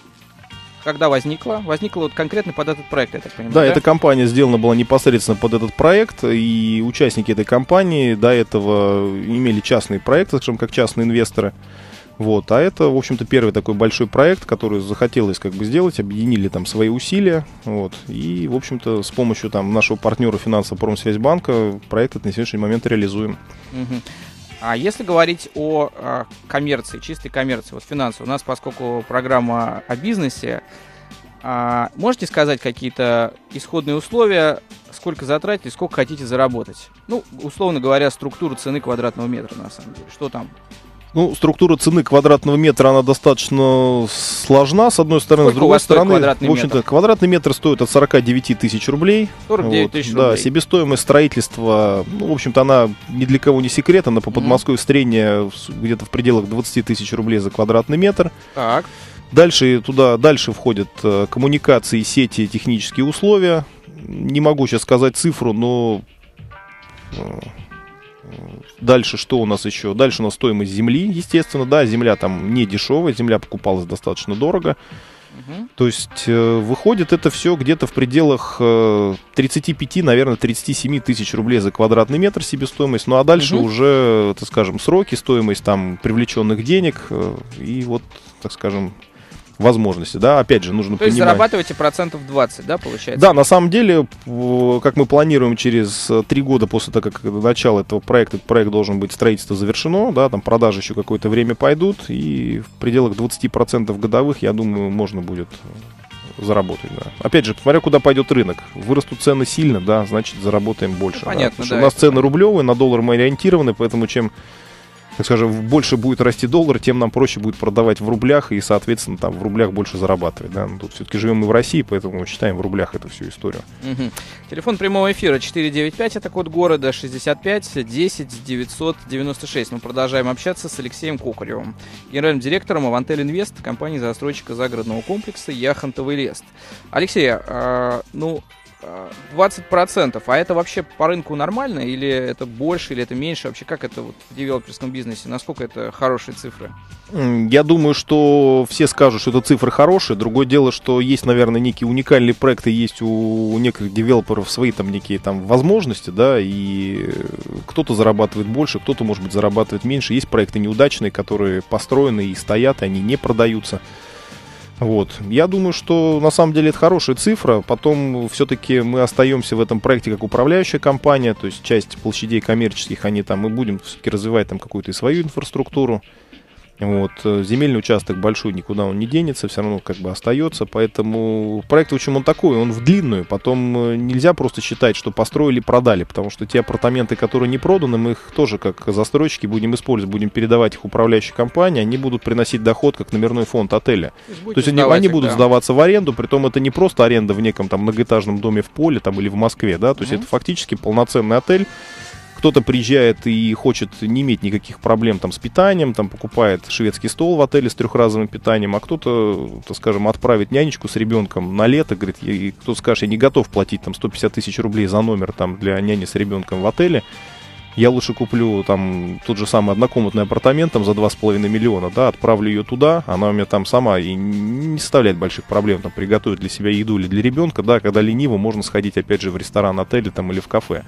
когда возникла? Возникла вот конкретно под этот проект, я так понимаю. Да, да, эта компания сделана была непосредственно под этот проект, и участники этой компании до этого имели частные проекты, скажем, как частные инвесторы. Вот, а это, в общем-то, первый такой большой проект, который захотелось как бы сделать, объединили там свои усилия, вот, и, в общем-то, с помощью там нашего партнера финансового Промсвязьбанка проект этот на сегодняшний момент реализуем. Угу. А если говорить о, о коммерции, чистой коммерции, вот финансовой, у нас, поскольку программа о бизнесе, а, можете сказать какие-то исходные условия, сколько затратить, сколько хотите заработать? Ну, условно говоря, структуру цены квадратного метра, на самом деле. Что там? Ну, структура цены квадратного метра, она достаточно сложна, с одной стороны. Сколько с другой стороны, квадратный в общем-то, метр? Квадратный метр стоит от сорок девять тысяч рублей. сорок девять тысяч вот, рублей. Да, себестоимость строительства, ну, в общем-то, она ни для кого не секрет, она по Подмосковью средняя где-то в пределах двадцать тысяч рублей за квадратный метр. Так. Дальше туда, дальше входят э, коммуникации, сети, технические условия. Не могу сейчас сказать цифру, но... Э, Дальше что у нас еще? Дальше у нас стоимость земли, естественно, да, земля там не дешевая, земля покупалась достаточно дорого. Uh-huh. То есть э, выходит это все где-то в пределах э, тридцать пять, наверное, тридцать семь тысяч рублей за квадратный метр себестоимость. Ну а дальше uh-huh. уже, так скажем, сроки, стоимость там привлеченных денег э, и вот, так скажем, возможности, да, опять же, нужно То понимать. есть зарабатываете процентов двадцать, да, получается? Да, на самом деле, как мы планируем, через три года после того, как начало этого проекта, этот проект должен быть, строительство завершено, да, там продажи еще какое-то время пойдут, и в пределах двадцать процентов годовых, я думаю, можно будет заработать, да. Опять же, смотря куда пойдет рынок. Вырастут цены сильно, да, значит, заработаем больше. Ну, понятно, да, потому да, что у нас цены понятно. рублевые, на доллар мы ориентированы, поэтому чем, так скажем, больше будет расти доллар, тем нам проще будет продавать в рублях и, соответственно, там в рублях больше зарабатывать. Да? Тут все-таки живем мы в России, поэтому считаем в рублях эту всю историю. Угу. Телефон прямого эфира четыре девять пять, это код города, шестьдесят пять десять девятьсот девяносто шесть. Мы продолжаем общаться с Алексеем Кокаревым, генеральным директором Avantel Invest, компании застройщика загородного комплекса Яхонтовый лес. Алексей, э, ну... двадцать процентов, а это вообще по рынку нормально, или это больше, или это меньше? Вообще, как это вот в девелоперском бизнесе? Насколько это хорошие цифры? Я думаю, что все скажут, что это цифры хорошие. Другое дело, что есть, наверное, некие уникальные проекты, есть у некоторых девелоперов свои там некие там возможности, да, и кто-то зарабатывает больше, кто-то, может быть, зарабатывает меньше. Есть проекты неудачные, которые построены и стоят, и они не продаются. Вот. Я думаю, что на самом деле это хорошая цифра. Потом все-таки мы остаемся в этом проекте как управляющая компания, то есть часть площадей коммерческих, они там, мы будем все-таки развивать там какую-то и свою инфраструктуру. Вот. Земельный участок большой, никуда он не денется, все равно как бы остается, поэтому проект, в общем, он такой, он в длинную, потом нельзя просто считать, что построили, продали, потому что те апартаменты, которые не проданы, мы их тоже как застройщики будем использовать, будем передавать их управляющей компании, они будут приносить доход как номерной фонд отеля. То есть, То есть они, они будут да. сдаваться в аренду, притом это не просто аренда в неком там многоэтажном доме в поле там, или в Москве, да, то есть mm-hmm. это фактически полноценный отель. Кто-то приезжает и хочет не иметь никаких проблем там, с питанием, там, покупает шведский стол в отеле с трехразовым питанием, а кто-то, так скажем, отправит нянечку с ребенком на лето, говорит, и кто-то скажет, я не готов платить там, сто пятьдесят тысяч рублей за номер там, для няни с ребенком в отеле, я лучше куплю там тот же самый однокомнатный апартамент там, за два с половиной миллиона, да, отправлю ее туда, она у меня там сама и не составляет больших проблем там, приготовить для себя еду или для ребенка, да, когда лениво, можно сходить опять же в ресторан, отель там, или в кафе.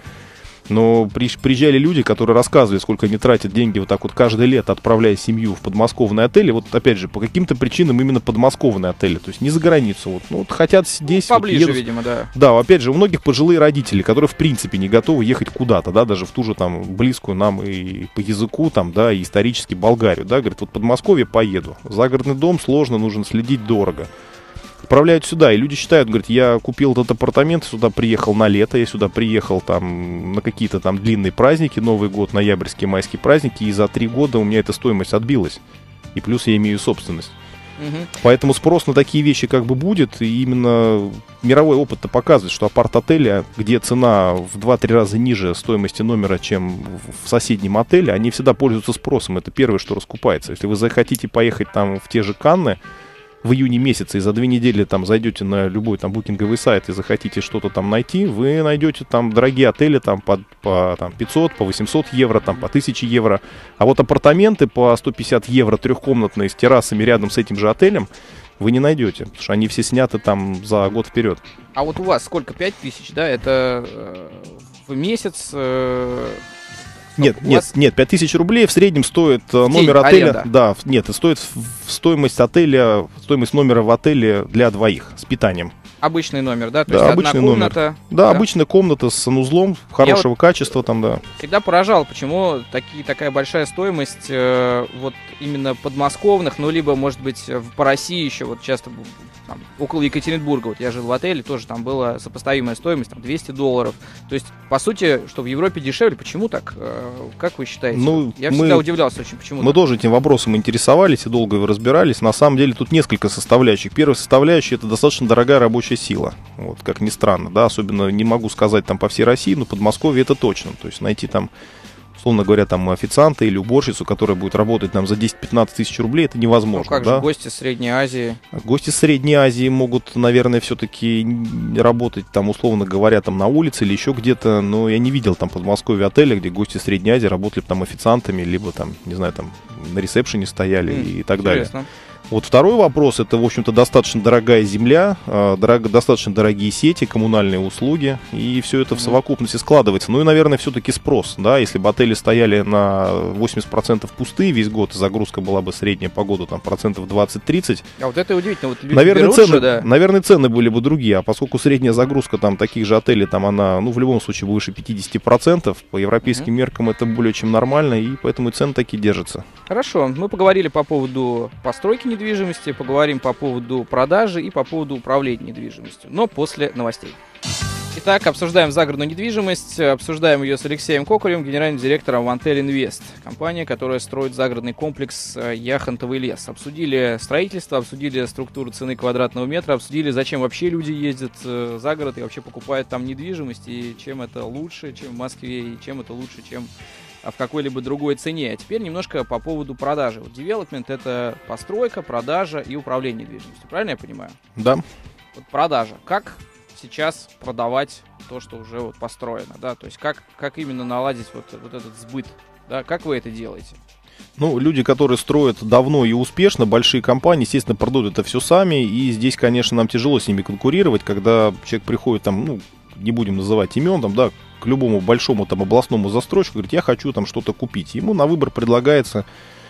Но приезжали люди, которые рассказывали, сколько они тратят деньги вот так вот каждое лето, отправляя семью в подмосковные отели. Вот опять же, по каким-то причинам именно подмосковные отели, то есть не за границу. Вот, ну, вот хотят здесь. Ну, поближе, вот, едут. Видимо, да. Да, опять же, у многих пожилые родители, которые в принципе не готовы ехать куда-то, да, даже в ту же там близкую нам и по языку, там, да, и исторически Болгарию, да, говорят, вот в Подмосковье поеду. Загородный дом сложно, нужно следить дорого. Отправляют сюда, и люди считают, говорят, я купил этот апартамент, сюда приехал на лето, я сюда приехал там на какие-то там длинные праздники, Новый год, ноябрьские, майские праздники, и за три года у меня эта стоимость отбилась, и плюс я имею собственность. Угу. Поэтому спрос на такие вещи как бы будет, и именно мировой опыт-то показывает, что апарт-отели, где цена в два-три раза ниже стоимости номера, чем в соседнем отеле, они всегда пользуются спросом, это первое, что раскупается. Если вы захотите поехать там в те же Канны, в июне месяце и за две недели там зайдете на любой там букинговый сайт и захотите что-то там найти, вы найдете там дорогие отели там по, по там, пятьсот, по восемьсот евро, там по тысяче евро. А вот апартаменты по сто пятьдесят евро трехкомнатные с террасами рядом с этим же отелем вы не найдете, потому что они все сняты там за год вперед. А вот у вас сколько? пять тысяч, да? Это э, в месяц... Э... Нет, у нет, вас... нет, пять тысяч рублей в среднем стоит в номер день отеля. аренда. Да, нет, стоит в стоимость отеля, стоимость номера в отеле для двоих с питанием. Обычный номер, да? То да, есть обычный одна комната. Номер. Да, да, обычная комната с санузлом хорошего вот качества там, да. Всегда поражал, почему такие, такая большая стоимость э, вот именно подмосковных, ну, либо, может быть, в, по России еще, вот часто там, около Екатеринбурга, вот я жил в отеле, тоже там была сопоставимая стоимость, там, двести долларов. То есть, по сути, что в Европе дешевле, почему так? Э, как вы считаете? Ну, я мы, всегда удивлялся очень, почему Мы так? тоже этим вопросом интересовались и долго разбирались. На самом деле, тут несколько составляющих. Первая составляющая — это достаточно дорогая рабочая сила. Вот, как ни странно, да, особенно не могу сказать там по всей России, но Подмосковье это точно. То есть найти там, условно говоря, там официанта или уборщицу, которая будет работать там за десять-пятнадцать тысяч рублей, это невозможно. Ну как да? же гости Средней Азии? Гости Средней Азии могут, наверное, все-таки работать там, условно говоря, там на улице или еще где-то, но я не видел там в Подмосковье отеля, где гости Средней Азии работали там официантами, либо там, не знаю, там на ресепшене стояли mm, и так интересно. далее. Вот второй вопрос, это, в общем-то, достаточно дорогая земля, э, дорого, достаточно дорогие сети, коммунальные услуги, и все это mm-hmm. в совокупности складывается. Ну и, наверное, все-таки спрос, да, если бы отели стояли на восемьдесят процентов пустые весь год, загрузка была бы средняя по году, там, процентов двадцать-тридцать. А вот это удивительно, вот люди наверное, берут цены, же, да? Наверное, цены были бы другие, а поскольку средняя загрузка там таких же отелей, там она, ну, в любом случае, выше пятьдесят процентов, по европейским mm-hmm. меркам это более чем нормально, и поэтому и цены такие держатся. Хорошо, мы поговорили по поводу постройки недвижимости, поговорим по поводу продажи и по поводу управления недвижимостью, но после новостей. Итак, обсуждаем загородную недвижимость, обсуждаем ее с Алексеем Кокаревым, генеральным директором Vantel Invest, компания, которая строит загородный комплекс Яхонтовый лес. Обсудили строительство, обсудили структуру цены квадратного метра, обсудили, зачем вообще люди ездят за город и вообще покупают там недвижимость, и чем это лучше, чем в Москве, и чем это лучше, чем в какой-либо другой цене. А теперь немножко по поводу продажи. Вот development — это постройка, продажа и управление недвижимостью. Правильно я понимаю? Да. Вот продажа. Как сейчас продавать то, что уже вот построено, да? То есть как, как именно наладить вот, вот этот сбыт, да? Как вы это делаете? Ну, люди, которые строят давно и успешно, большие компании, естественно, продают это все сами, и здесь, конечно, нам тяжело с ними конкурировать, когда человек приходит там, ну, не будем называть имен, там, да, к любому большому там областному застройщику, говорит, я хочу там что-то купить. Ему на выбор предлагается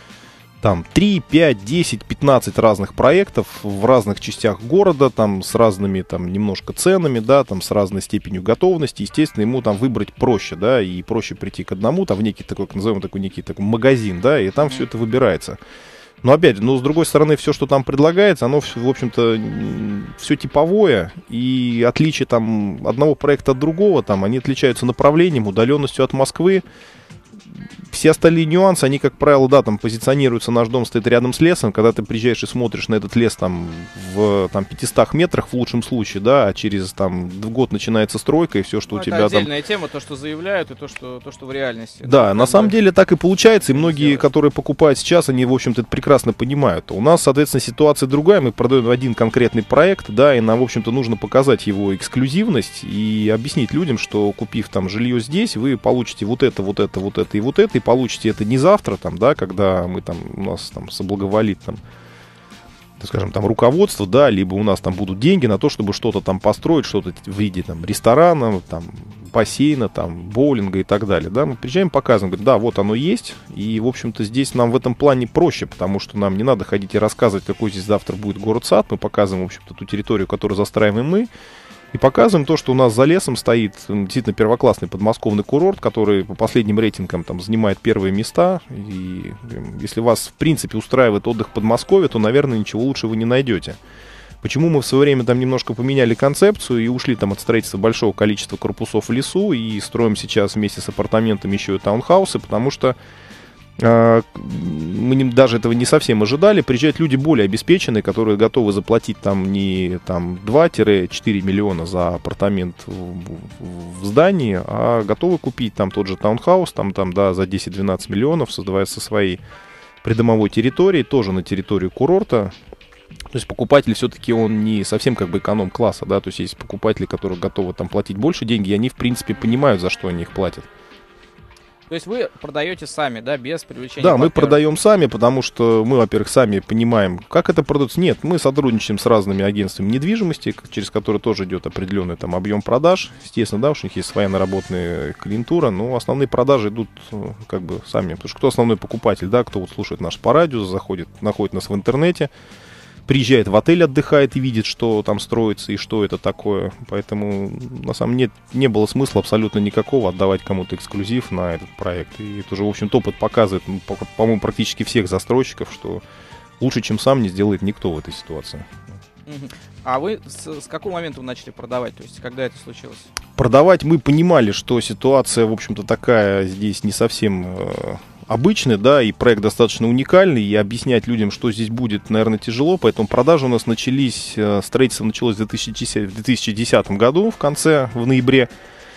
там три, пять, десять, пятнадцать разных проектов в разных частях города, там с разными там немножко ценами, да, там с разной степенью готовности. Естественно, ему там выбрать проще, да, и проще прийти к одному, там в некий такой, назовем такой некий такой магазин, да, и там все это выбирается. Но опять, ну, с другой стороны, все, что там предлагается, оно, в общем-то, все типовое, и отличие там одного проекта от другого, там, они отличаются направлением, удаленностью от Москвы. Все остальные нюансы, они, как правило, да, там позиционируются, наш дом стоит рядом с лесом, когда ты приезжаешь и смотришь на этот лес там в там, пятистах метрах в лучшем случае, да, а через там год начинается стройка, и все, что ну, у тебя это там... отдельная тема, то, что заявляют, и то, что, то, что в реальности. Да, на самом деле так и получается, и многие, сделать. которые покупают сейчас, они, в общем-то, это прекрасно понимают. У нас, соответственно, ситуация другая, мы продаем один конкретный проект, да, и нам, в общем-то, нужно показать его эксклюзивность и объяснить людям, что, купив там жилье здесь, вы получите вот это, вот это, вот это и вот это, и получите это не завтра, там, да, когда мы там, у нас там соблаговолит, там, скажем, там, руководство, да, либо у нас там будут деньги на то, чтобы что-то там построить, что-то в виде там ресторана, там, бассейна, там, боулинга и так далее, да, мы приезжаем, показываем, говорим, да, вот оно есть, и, в общем-то, здесь нам в этом плане проще, потому что нам не надо ходить и рассказывать, какой здесь завтра будет город-сад, мы показываем, в общем-то, ту территорию, которую застраиваем мы, и показываем то, что у нас за лесом стоит действительно первоклассный подмосковный курорт, который по последним рейтингам там занимает первые места. И если вас, в принципе, устраивает отдых в Подмосковье, то, наверное, ничего лучше вы не найдете. Почему мы в свое время там немножко поменяли концепцию и ушли там от строительства большого количества корпусов в лесу и строим сейчас вместе с апартаментами еще и таунхаусы, потому что мы не, даже этого не совсем ожидали. Приезжают люди более обеспеченные, которые готовы заплатить там не там, два-четыре миллиона за апартамент в, в, в здании, а готовы купить там тот же таунхаус там, там, да, за десять-двенадцать миллионов, создавая со своей придомовой территории, тоже на территорию курорта. То есть покупатель все-таки он не совсем как бы эконом-класса, да, то есть есть покупатели, которые готовы там платить больше деньги, и они в принципе понимают, за что они их платят. То есть вы продаете сами, да, без привлечения Да, партнеров? мы продаем сами, потому что мы, во-первых, сами понимаем, как это продается. Нет, мы сотрудничаем с разными агентствами недвижимости, через которые тоже идет определенный там объем продаж. Естественно, да, уж у них есть своя наработанная клиентура, но основные продажи идут как бы сами. Потому что кто основной покупатель, да, кто вот слушает нас по радио, заходит, находит нас в интернете, приезжает в отель, отдыхает и видит, что там строится и что это такое. Поэтому, на самом деле, не было смысла абсолютно никакого отдавать кому-то эксклюзив на этот проект. И это уже, в общем-то, опыт показывает, по-моему, практически всех застройщиков, что лучше, чем сам, не сделает никто в этой ситуации. А вы с, с какого момента вы начали продавать? То есть, когда это случилось? Продавать мы понимали, что ситуация, в общем-то, такая здесь не совсем... Э- обычный, да, и проект достаточно уникальный, и объяснять людям, что здесь будет, наверное, тяжело, поэтому продажи у нас начались, строительство началось в две тысячи десятом году, в конце, в ноябре.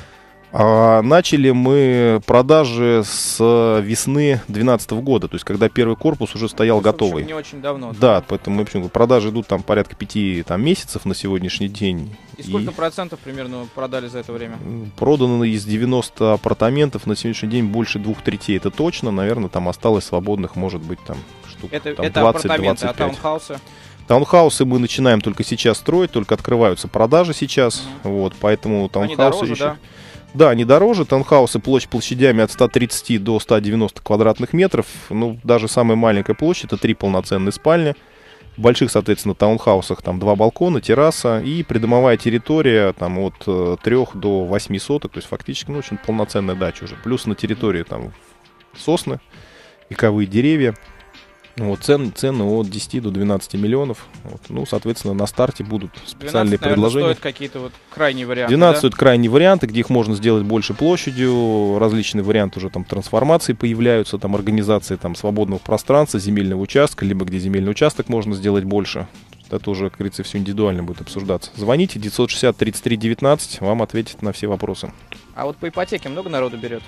А начали мы продажи с весны две тысячи двенадцатого года, то есть когда первый корпус уже стоял ну, готовый. Не очень давно. Да, да, поэтому, в общем, продажи идут там порядка пяти там, месяцев на сегодняшний день. И сколько и процентов примерно продали за это время? Продано из девяноста апартаментов на сегодняшний день больше двух третей, это точно. Наверное, там осталось свободных, может быть, там штук это, там, это двадцать-двадцать пять. А таунхаусы? Таунхаусы мы начинаем только сейчас строить, только открываются продажи сейчас. Mm-hmm. Вот, поэтому таунхаусы Они дороже, еще... да? Да, они дороже. Таунхаусы площадь площадями от ста тридцати до ста девяноста квадратных метров. Ну, даже самая маленькая площадь — это три полноценные спальни. В больших, соответственно, таунхаусах там два балкона, терраса и придомовая территория там от э, трёх до восьми соток. То есть фактически, ну, очень полноценная дача уже. Плюс на территории там сосны, вековые деревья. Вот, цен, цены от десяти до двенадцати миллионов. Вот, ну, соответственно, на старте будут специальные двенадцать, наверное, предложения. стоят какие-то вот крайние варианты. двенадцать да? стоят крайние варианты, где их можно сделать больше площадью. Различные варианты уже там трансформации появляются, там организации там свободного пространства, земельного участка, либо где земельный участок можно сделать больше. Это уже, как говорится, все индивидуально будет обсуждаться. Звоните девятьсот шестьдесят тридцать три девятнадцать, вам ответят на все вопросы. А вот по ипотеке много народу берет?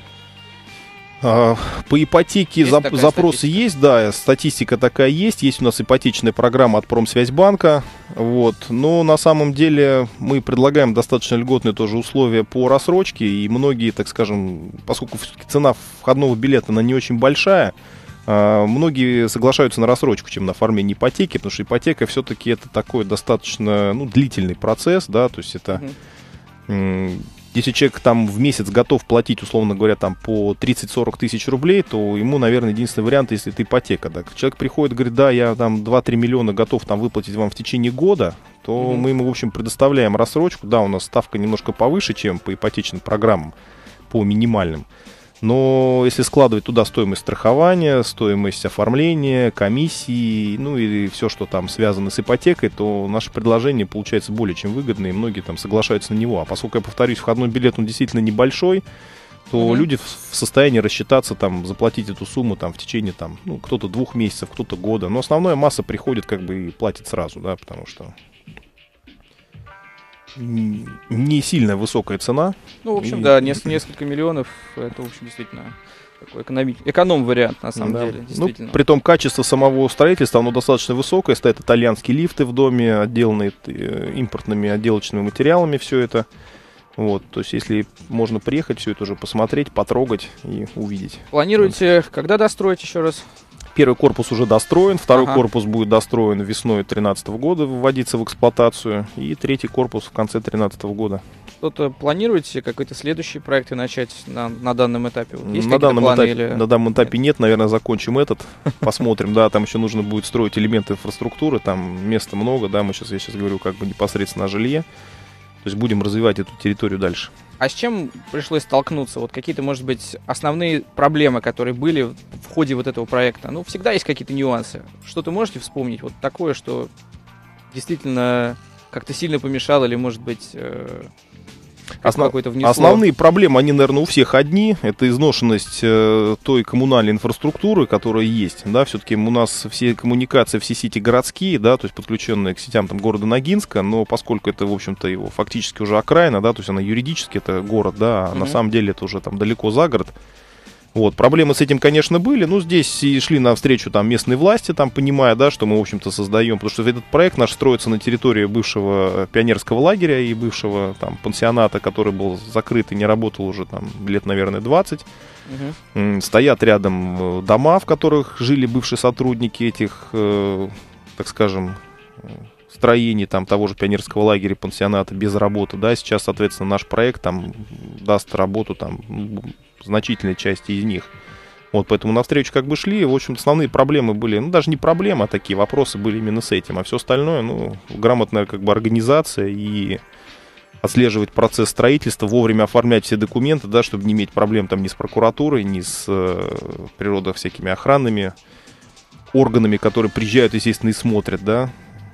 По ипотеке Есть зап- запросы статистика? есть, да, статистика такая есть. Есть у нас ипотечная программа от Промсвязьбанка. Вот. Но на самом деле мы предлагаем достаточно льготные тоже условия по рассрочке. И многие, так скажем, поскольку цена входного билета она не очень большая, многие соглашаются на рассрочку, чем на оформление ипотеки, потому что ипотека все-таки это такой достаточно ну, длительный процесс, да, то есть это... Mm-hmm. Если человек там в месяц готов платить, условно говоря, там по тридцать-сорок тысяч рублей, то ему, наверное, единственный вариант, если это ипотека. Да. Человек приходит и говорит, да, я там два-три миллиона готов там выплатить вам в течение года, то mm-hmm. мы ему, в общем, предоставляем рассрочку. Да, у нас ставка немножко повыше, чем по ипотечным программам, по минимальным. Но если складывать туда стоимость страхования, стоимость оформления, комиссии, ну и все, что там связано с ипотекой, то наше предложение получается более чем выгодное, и многие там соглашаются на него. А поскольку, я повторюсь, входной билет, он действительно небольшой, то mm-hmm. люди в состоянии рассчитаться, там, заплатить эту сумму там, в течение, там, ну, кто-то двух месяцев, кто-то года. Но основная масса приходит как бы и платит сразу, да, потому что не сильно высокая цена. Ну, в общем, и... да, несколько, несколько миллионов, это, в общем, действительно такой экономи... эконом-вариант, на самом да. деле, действительно. Ну, при том, качество самого строительства, оно достаточно высокое, стоят итальянские лифты в доме, отделанные импортными отделочными материалами, все это. Вот, то есть, если можно приехать, все это уже посмотреть, потрогать и увидеть. Планируете, вот. Когда достроить еще раз? Первый корпус уже достроен, второй ага. корпус будет достроен весной две тысячи тринадцатого года, вводиться в эксплуатацию, и третий корпус в конце две тысячи тринадцатого года. Что-то планируете, какие-то следующие проекты начать на, на данном этапе? Есть на, данном этапе, или... на данном этапе нет? нет, наверное, закончим этот, посмотрим, да, там еще нужно будет строить элементы инфраструктуры, там места много, да, мы сейчас, я сейчас говорю как бы непосредственно о жилье, то есть будем развивать эту территорию дальше. А с чем пришлось столкнуться? Вот какие-то, может быть, основные проблемы, которые были в ходе вот этого проекта? Ну, всегда есть какие-то нюансы. Что-то можете вспомнить? Вот такое, что действительно как-то сильно помешало или, может быть, э, Основ... какое-то внесло? Основные проблемы, они, наверное, у всех одни. Это изношенность э, той коммунальной инфраструктуры, которая есть. Да, все-таки у нас все коммуникации, все сети городские, да, то есть подключенные к сетям там, города Ногинска, но поскольку это, в общем-то, его фактически уже окраина, да, то есть она юридически это город, да, а mm-hmm. на самом деле это уже там далеко за город. Вот, проблемы с этим, конечно, были, но здесь и шли навстречу там местной власти, там, понимая, да, что мы, в общем-то, создаем, потому что этот проект наш строится на территории бывшего пионерского лагеря и бывшего там пансионата, который был закрыт и не работал уже там лет, наверное, двадцать. Угу. Стоят рядом дома, в которых жили бывшие сотрудники этих, э, так скажем, строений там того же пионерского лагеря, пансионата без работы, да, сейчас, соответственно, наш проект там даст работу там значительной части из них. Вот, поэтому навстречу как бы шли. В общем, основные проблемы были, ну, даже не проблемы, а такие вопросы были именно с этим. А все остальное, ну, грамотная как бы организация и отслеживать процесс строительства, вовремя оформлять все документы, да, чтобы не иметь проблем там ни с прокуратурой, ни с э, природой всякими охранными органами, которые приезжают, естественно, и смотрят, да.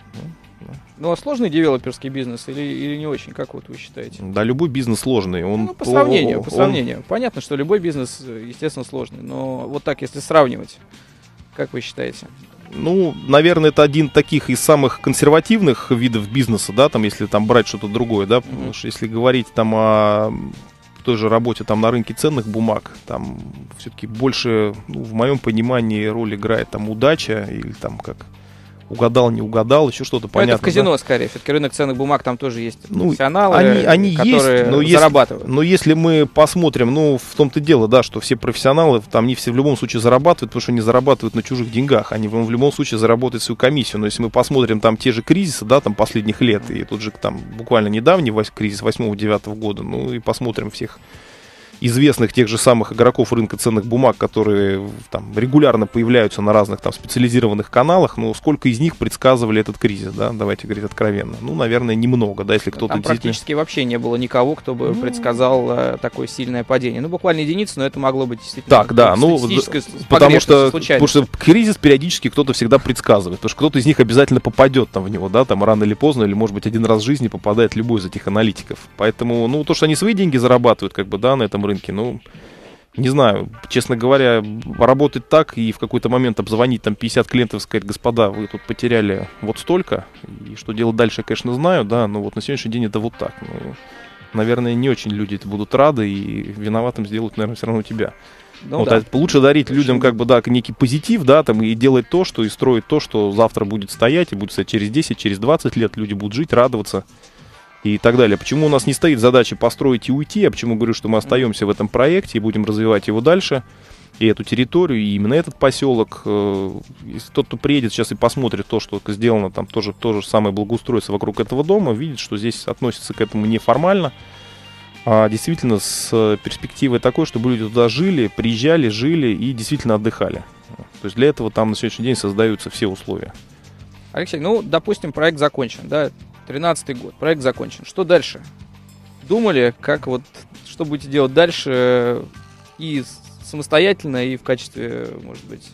Ну, а сложный девелоперский бизнес или, или не очень? Как вот вы считаете? Да, любой бизнес сложный. Он, ну, по сравнению, он, по сравнению. Понятно, что любой бизнес, естественно, сложный. Но вот так, если сравнивать, как вы считаете? Ну, наверное, это один таких из самых консервативных видов бизнеса, да, там, если там брать что-то другое, да, mm-hmm. потому что если говорить там о той же работе там на рынке ценных бумаг, там все-таки больше, ну, в моем понимании, роль играет там удача или там как... угадал, не угадал, еще что-то понятно. Это в казино, да? Скорее. Все-таки рынок ценных бумаг, там тоже есть ну, профессионалы, они, они которые есть, но зарабатывают. Если, но если мы посмотрим, ну, в том-то дело, да, что все профессионалы, там не все в любом случае зарабатывают, потому что они зарабатывают на чужих деньгах. Они в любом случае заработают свою комиссию. Но если мы посмотрим там те же кризисы, да, там последних лет, и тут же там буквально недавний кризис восьмого-девятого года, ну, и посмотрим всех известных тех же самых игроков рынка ценных бумаг, которые там регулярно появляются на разных там специализированных каналах, ну, сколько из них предсказывали этот кризис, да, давайте говорить откровенно. Ну, наверное, немного, да, если кто-то... Там практически вообще не было никого, кто бы ну... предсказал э, такое сильное падение. Ну, буквально единицы, но это могло быть действительно... Так, да, ну, потому что, потому что кризис периодически кто-то всегда предсказывает, потому что кто-то из них обязательно попадет там в него, да, там рано или поздно, или, может быть, один раз в жизни попадает любой из этих аналитиков. Поэтому, ну, то, что они свои деньги зарабатывают, как бы, да, на этом рынке, ну, не знаю, честно говоря, работать так и в какой-то момент обзвонить там пятьдесят клиентов и сказать: господа, вы тут потеряли вот столько, и что делать дальше, я, конечно, знаю, да, но вот на сегодняшний день это вот так. Ну, наверное, не очень люди это будут рады, и виноватым сделают, наверное, все равно тебя. Ну, вот, да. А лучше дарить людям, как бы, да, некий позитив, да, там, и делать то, что, и строить то, что завтра будет стоять, и будет стоять через десять, через двадцать лет, люди будут жить, радоваться и так далее. Почему у нас не стоит задача построить и уйти, а почему говорю, что мы остаемся в этом проекте и будем развивать его дальше, и эту территорию, и именно этот поселок. Если тот, кто приедет сейчас и посмотрит то, что сделано, там тоже то же самое благоустройство вокруг этого дома, видит, что здесь относятся к этому неформально, а действительно с перспективой такой, чтобы люди туда жили, приезжали, жили и действительно отдыхали. То есть для этого там на сегодняшний день создаются все условия. Алексей, ну, допустим, проект закончен, да, тринадцатый год, проект закончен. Что дальше? Думали, как вот, что будете делать дальше? и самостоятельно, и в качестве, может быть,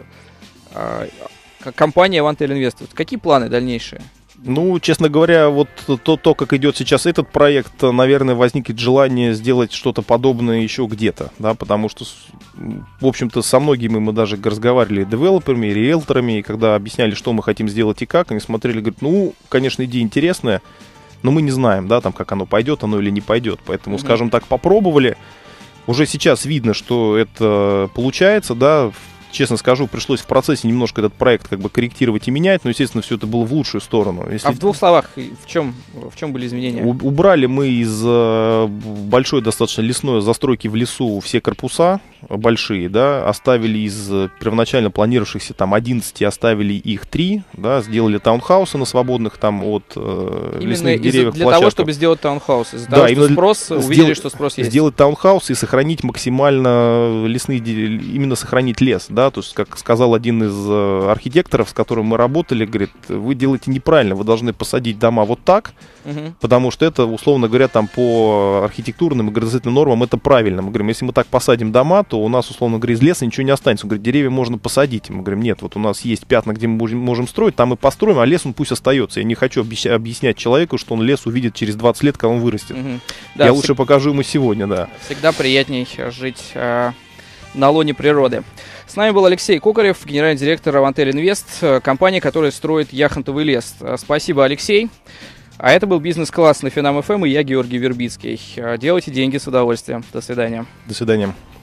как компания Avantel Invest. Какие планы дальнейшие? Ну, честно говоря, вот то, то, как идет сейчас этот проект, наверное, возникнет желание сделать что-то подобное еще где-то, да, потому что, в общем-то, со многими мы даже разговаривали девелоперами, риэлторами, и когда объясняли, что мы хотим сделать и как, они смотрели, говорят, ну, конечно, идея интересная, но мы не знаем, да, там, как оно пойдет, оно или не пойдет, поэтому, mm-hmm. скажем так, попробовали, уже сейчас видно, что это получается, да. Честно скажу, пришлось в процессе немножко этот проект как бы корректировать и менять, но, естественно, все это было в лучшую сторону. Если... А в двух словах, в чем, в чем были изменения? У- убрали мы из э, большой достаточно лесной застройки в лесу все корпуса большие, да, оставили из первоначально планировавшихся там одиннадцати, оставили их три, да, сделали таунхаусы на свободных там от э, лесных деревьев для площадках. того, чтобы сделать таунхаус, из-за да, того, что спрос, сдел... увидели, что спрос есть. Сделать таунхаус и сохранить максимально лесные деревья, именно сохранить лес, да, то есть, как сказал один из э, архитекторов, с которым мы работали, говорит, вы делаете неправильно, вы должны посадить дома вот так, угу. потому что это, условно говоря, там по архитектурным и градостроительным нормам это правильно. Мы говорим, если мы так посадим дома, то у нас, условно говоря, из леса ничего не останется. Он говорит, деревья можно посадить. Мы говорим, нет, вот у нас есть пятна, где мы можем строить, там и построим, а лес он пусть остается. Я не хочу объяснять человеку, что он лес увидит через двадцать лет, когда он вырастет. Угу. Да, Я всег... лучше покажу ему сегодня, да. Всегда приятней жить э, на лоне природы. С нами был Алексей Кокарев, генеральный директор Avantel Invest, компания, которая строит яхонтовый лес. Спасибо, Алексей. А это был бизнес-класс на Финам эф эм, и я, Георгий Вербицкий. Делайте деньги с удовольствием. До свидания. До свидания.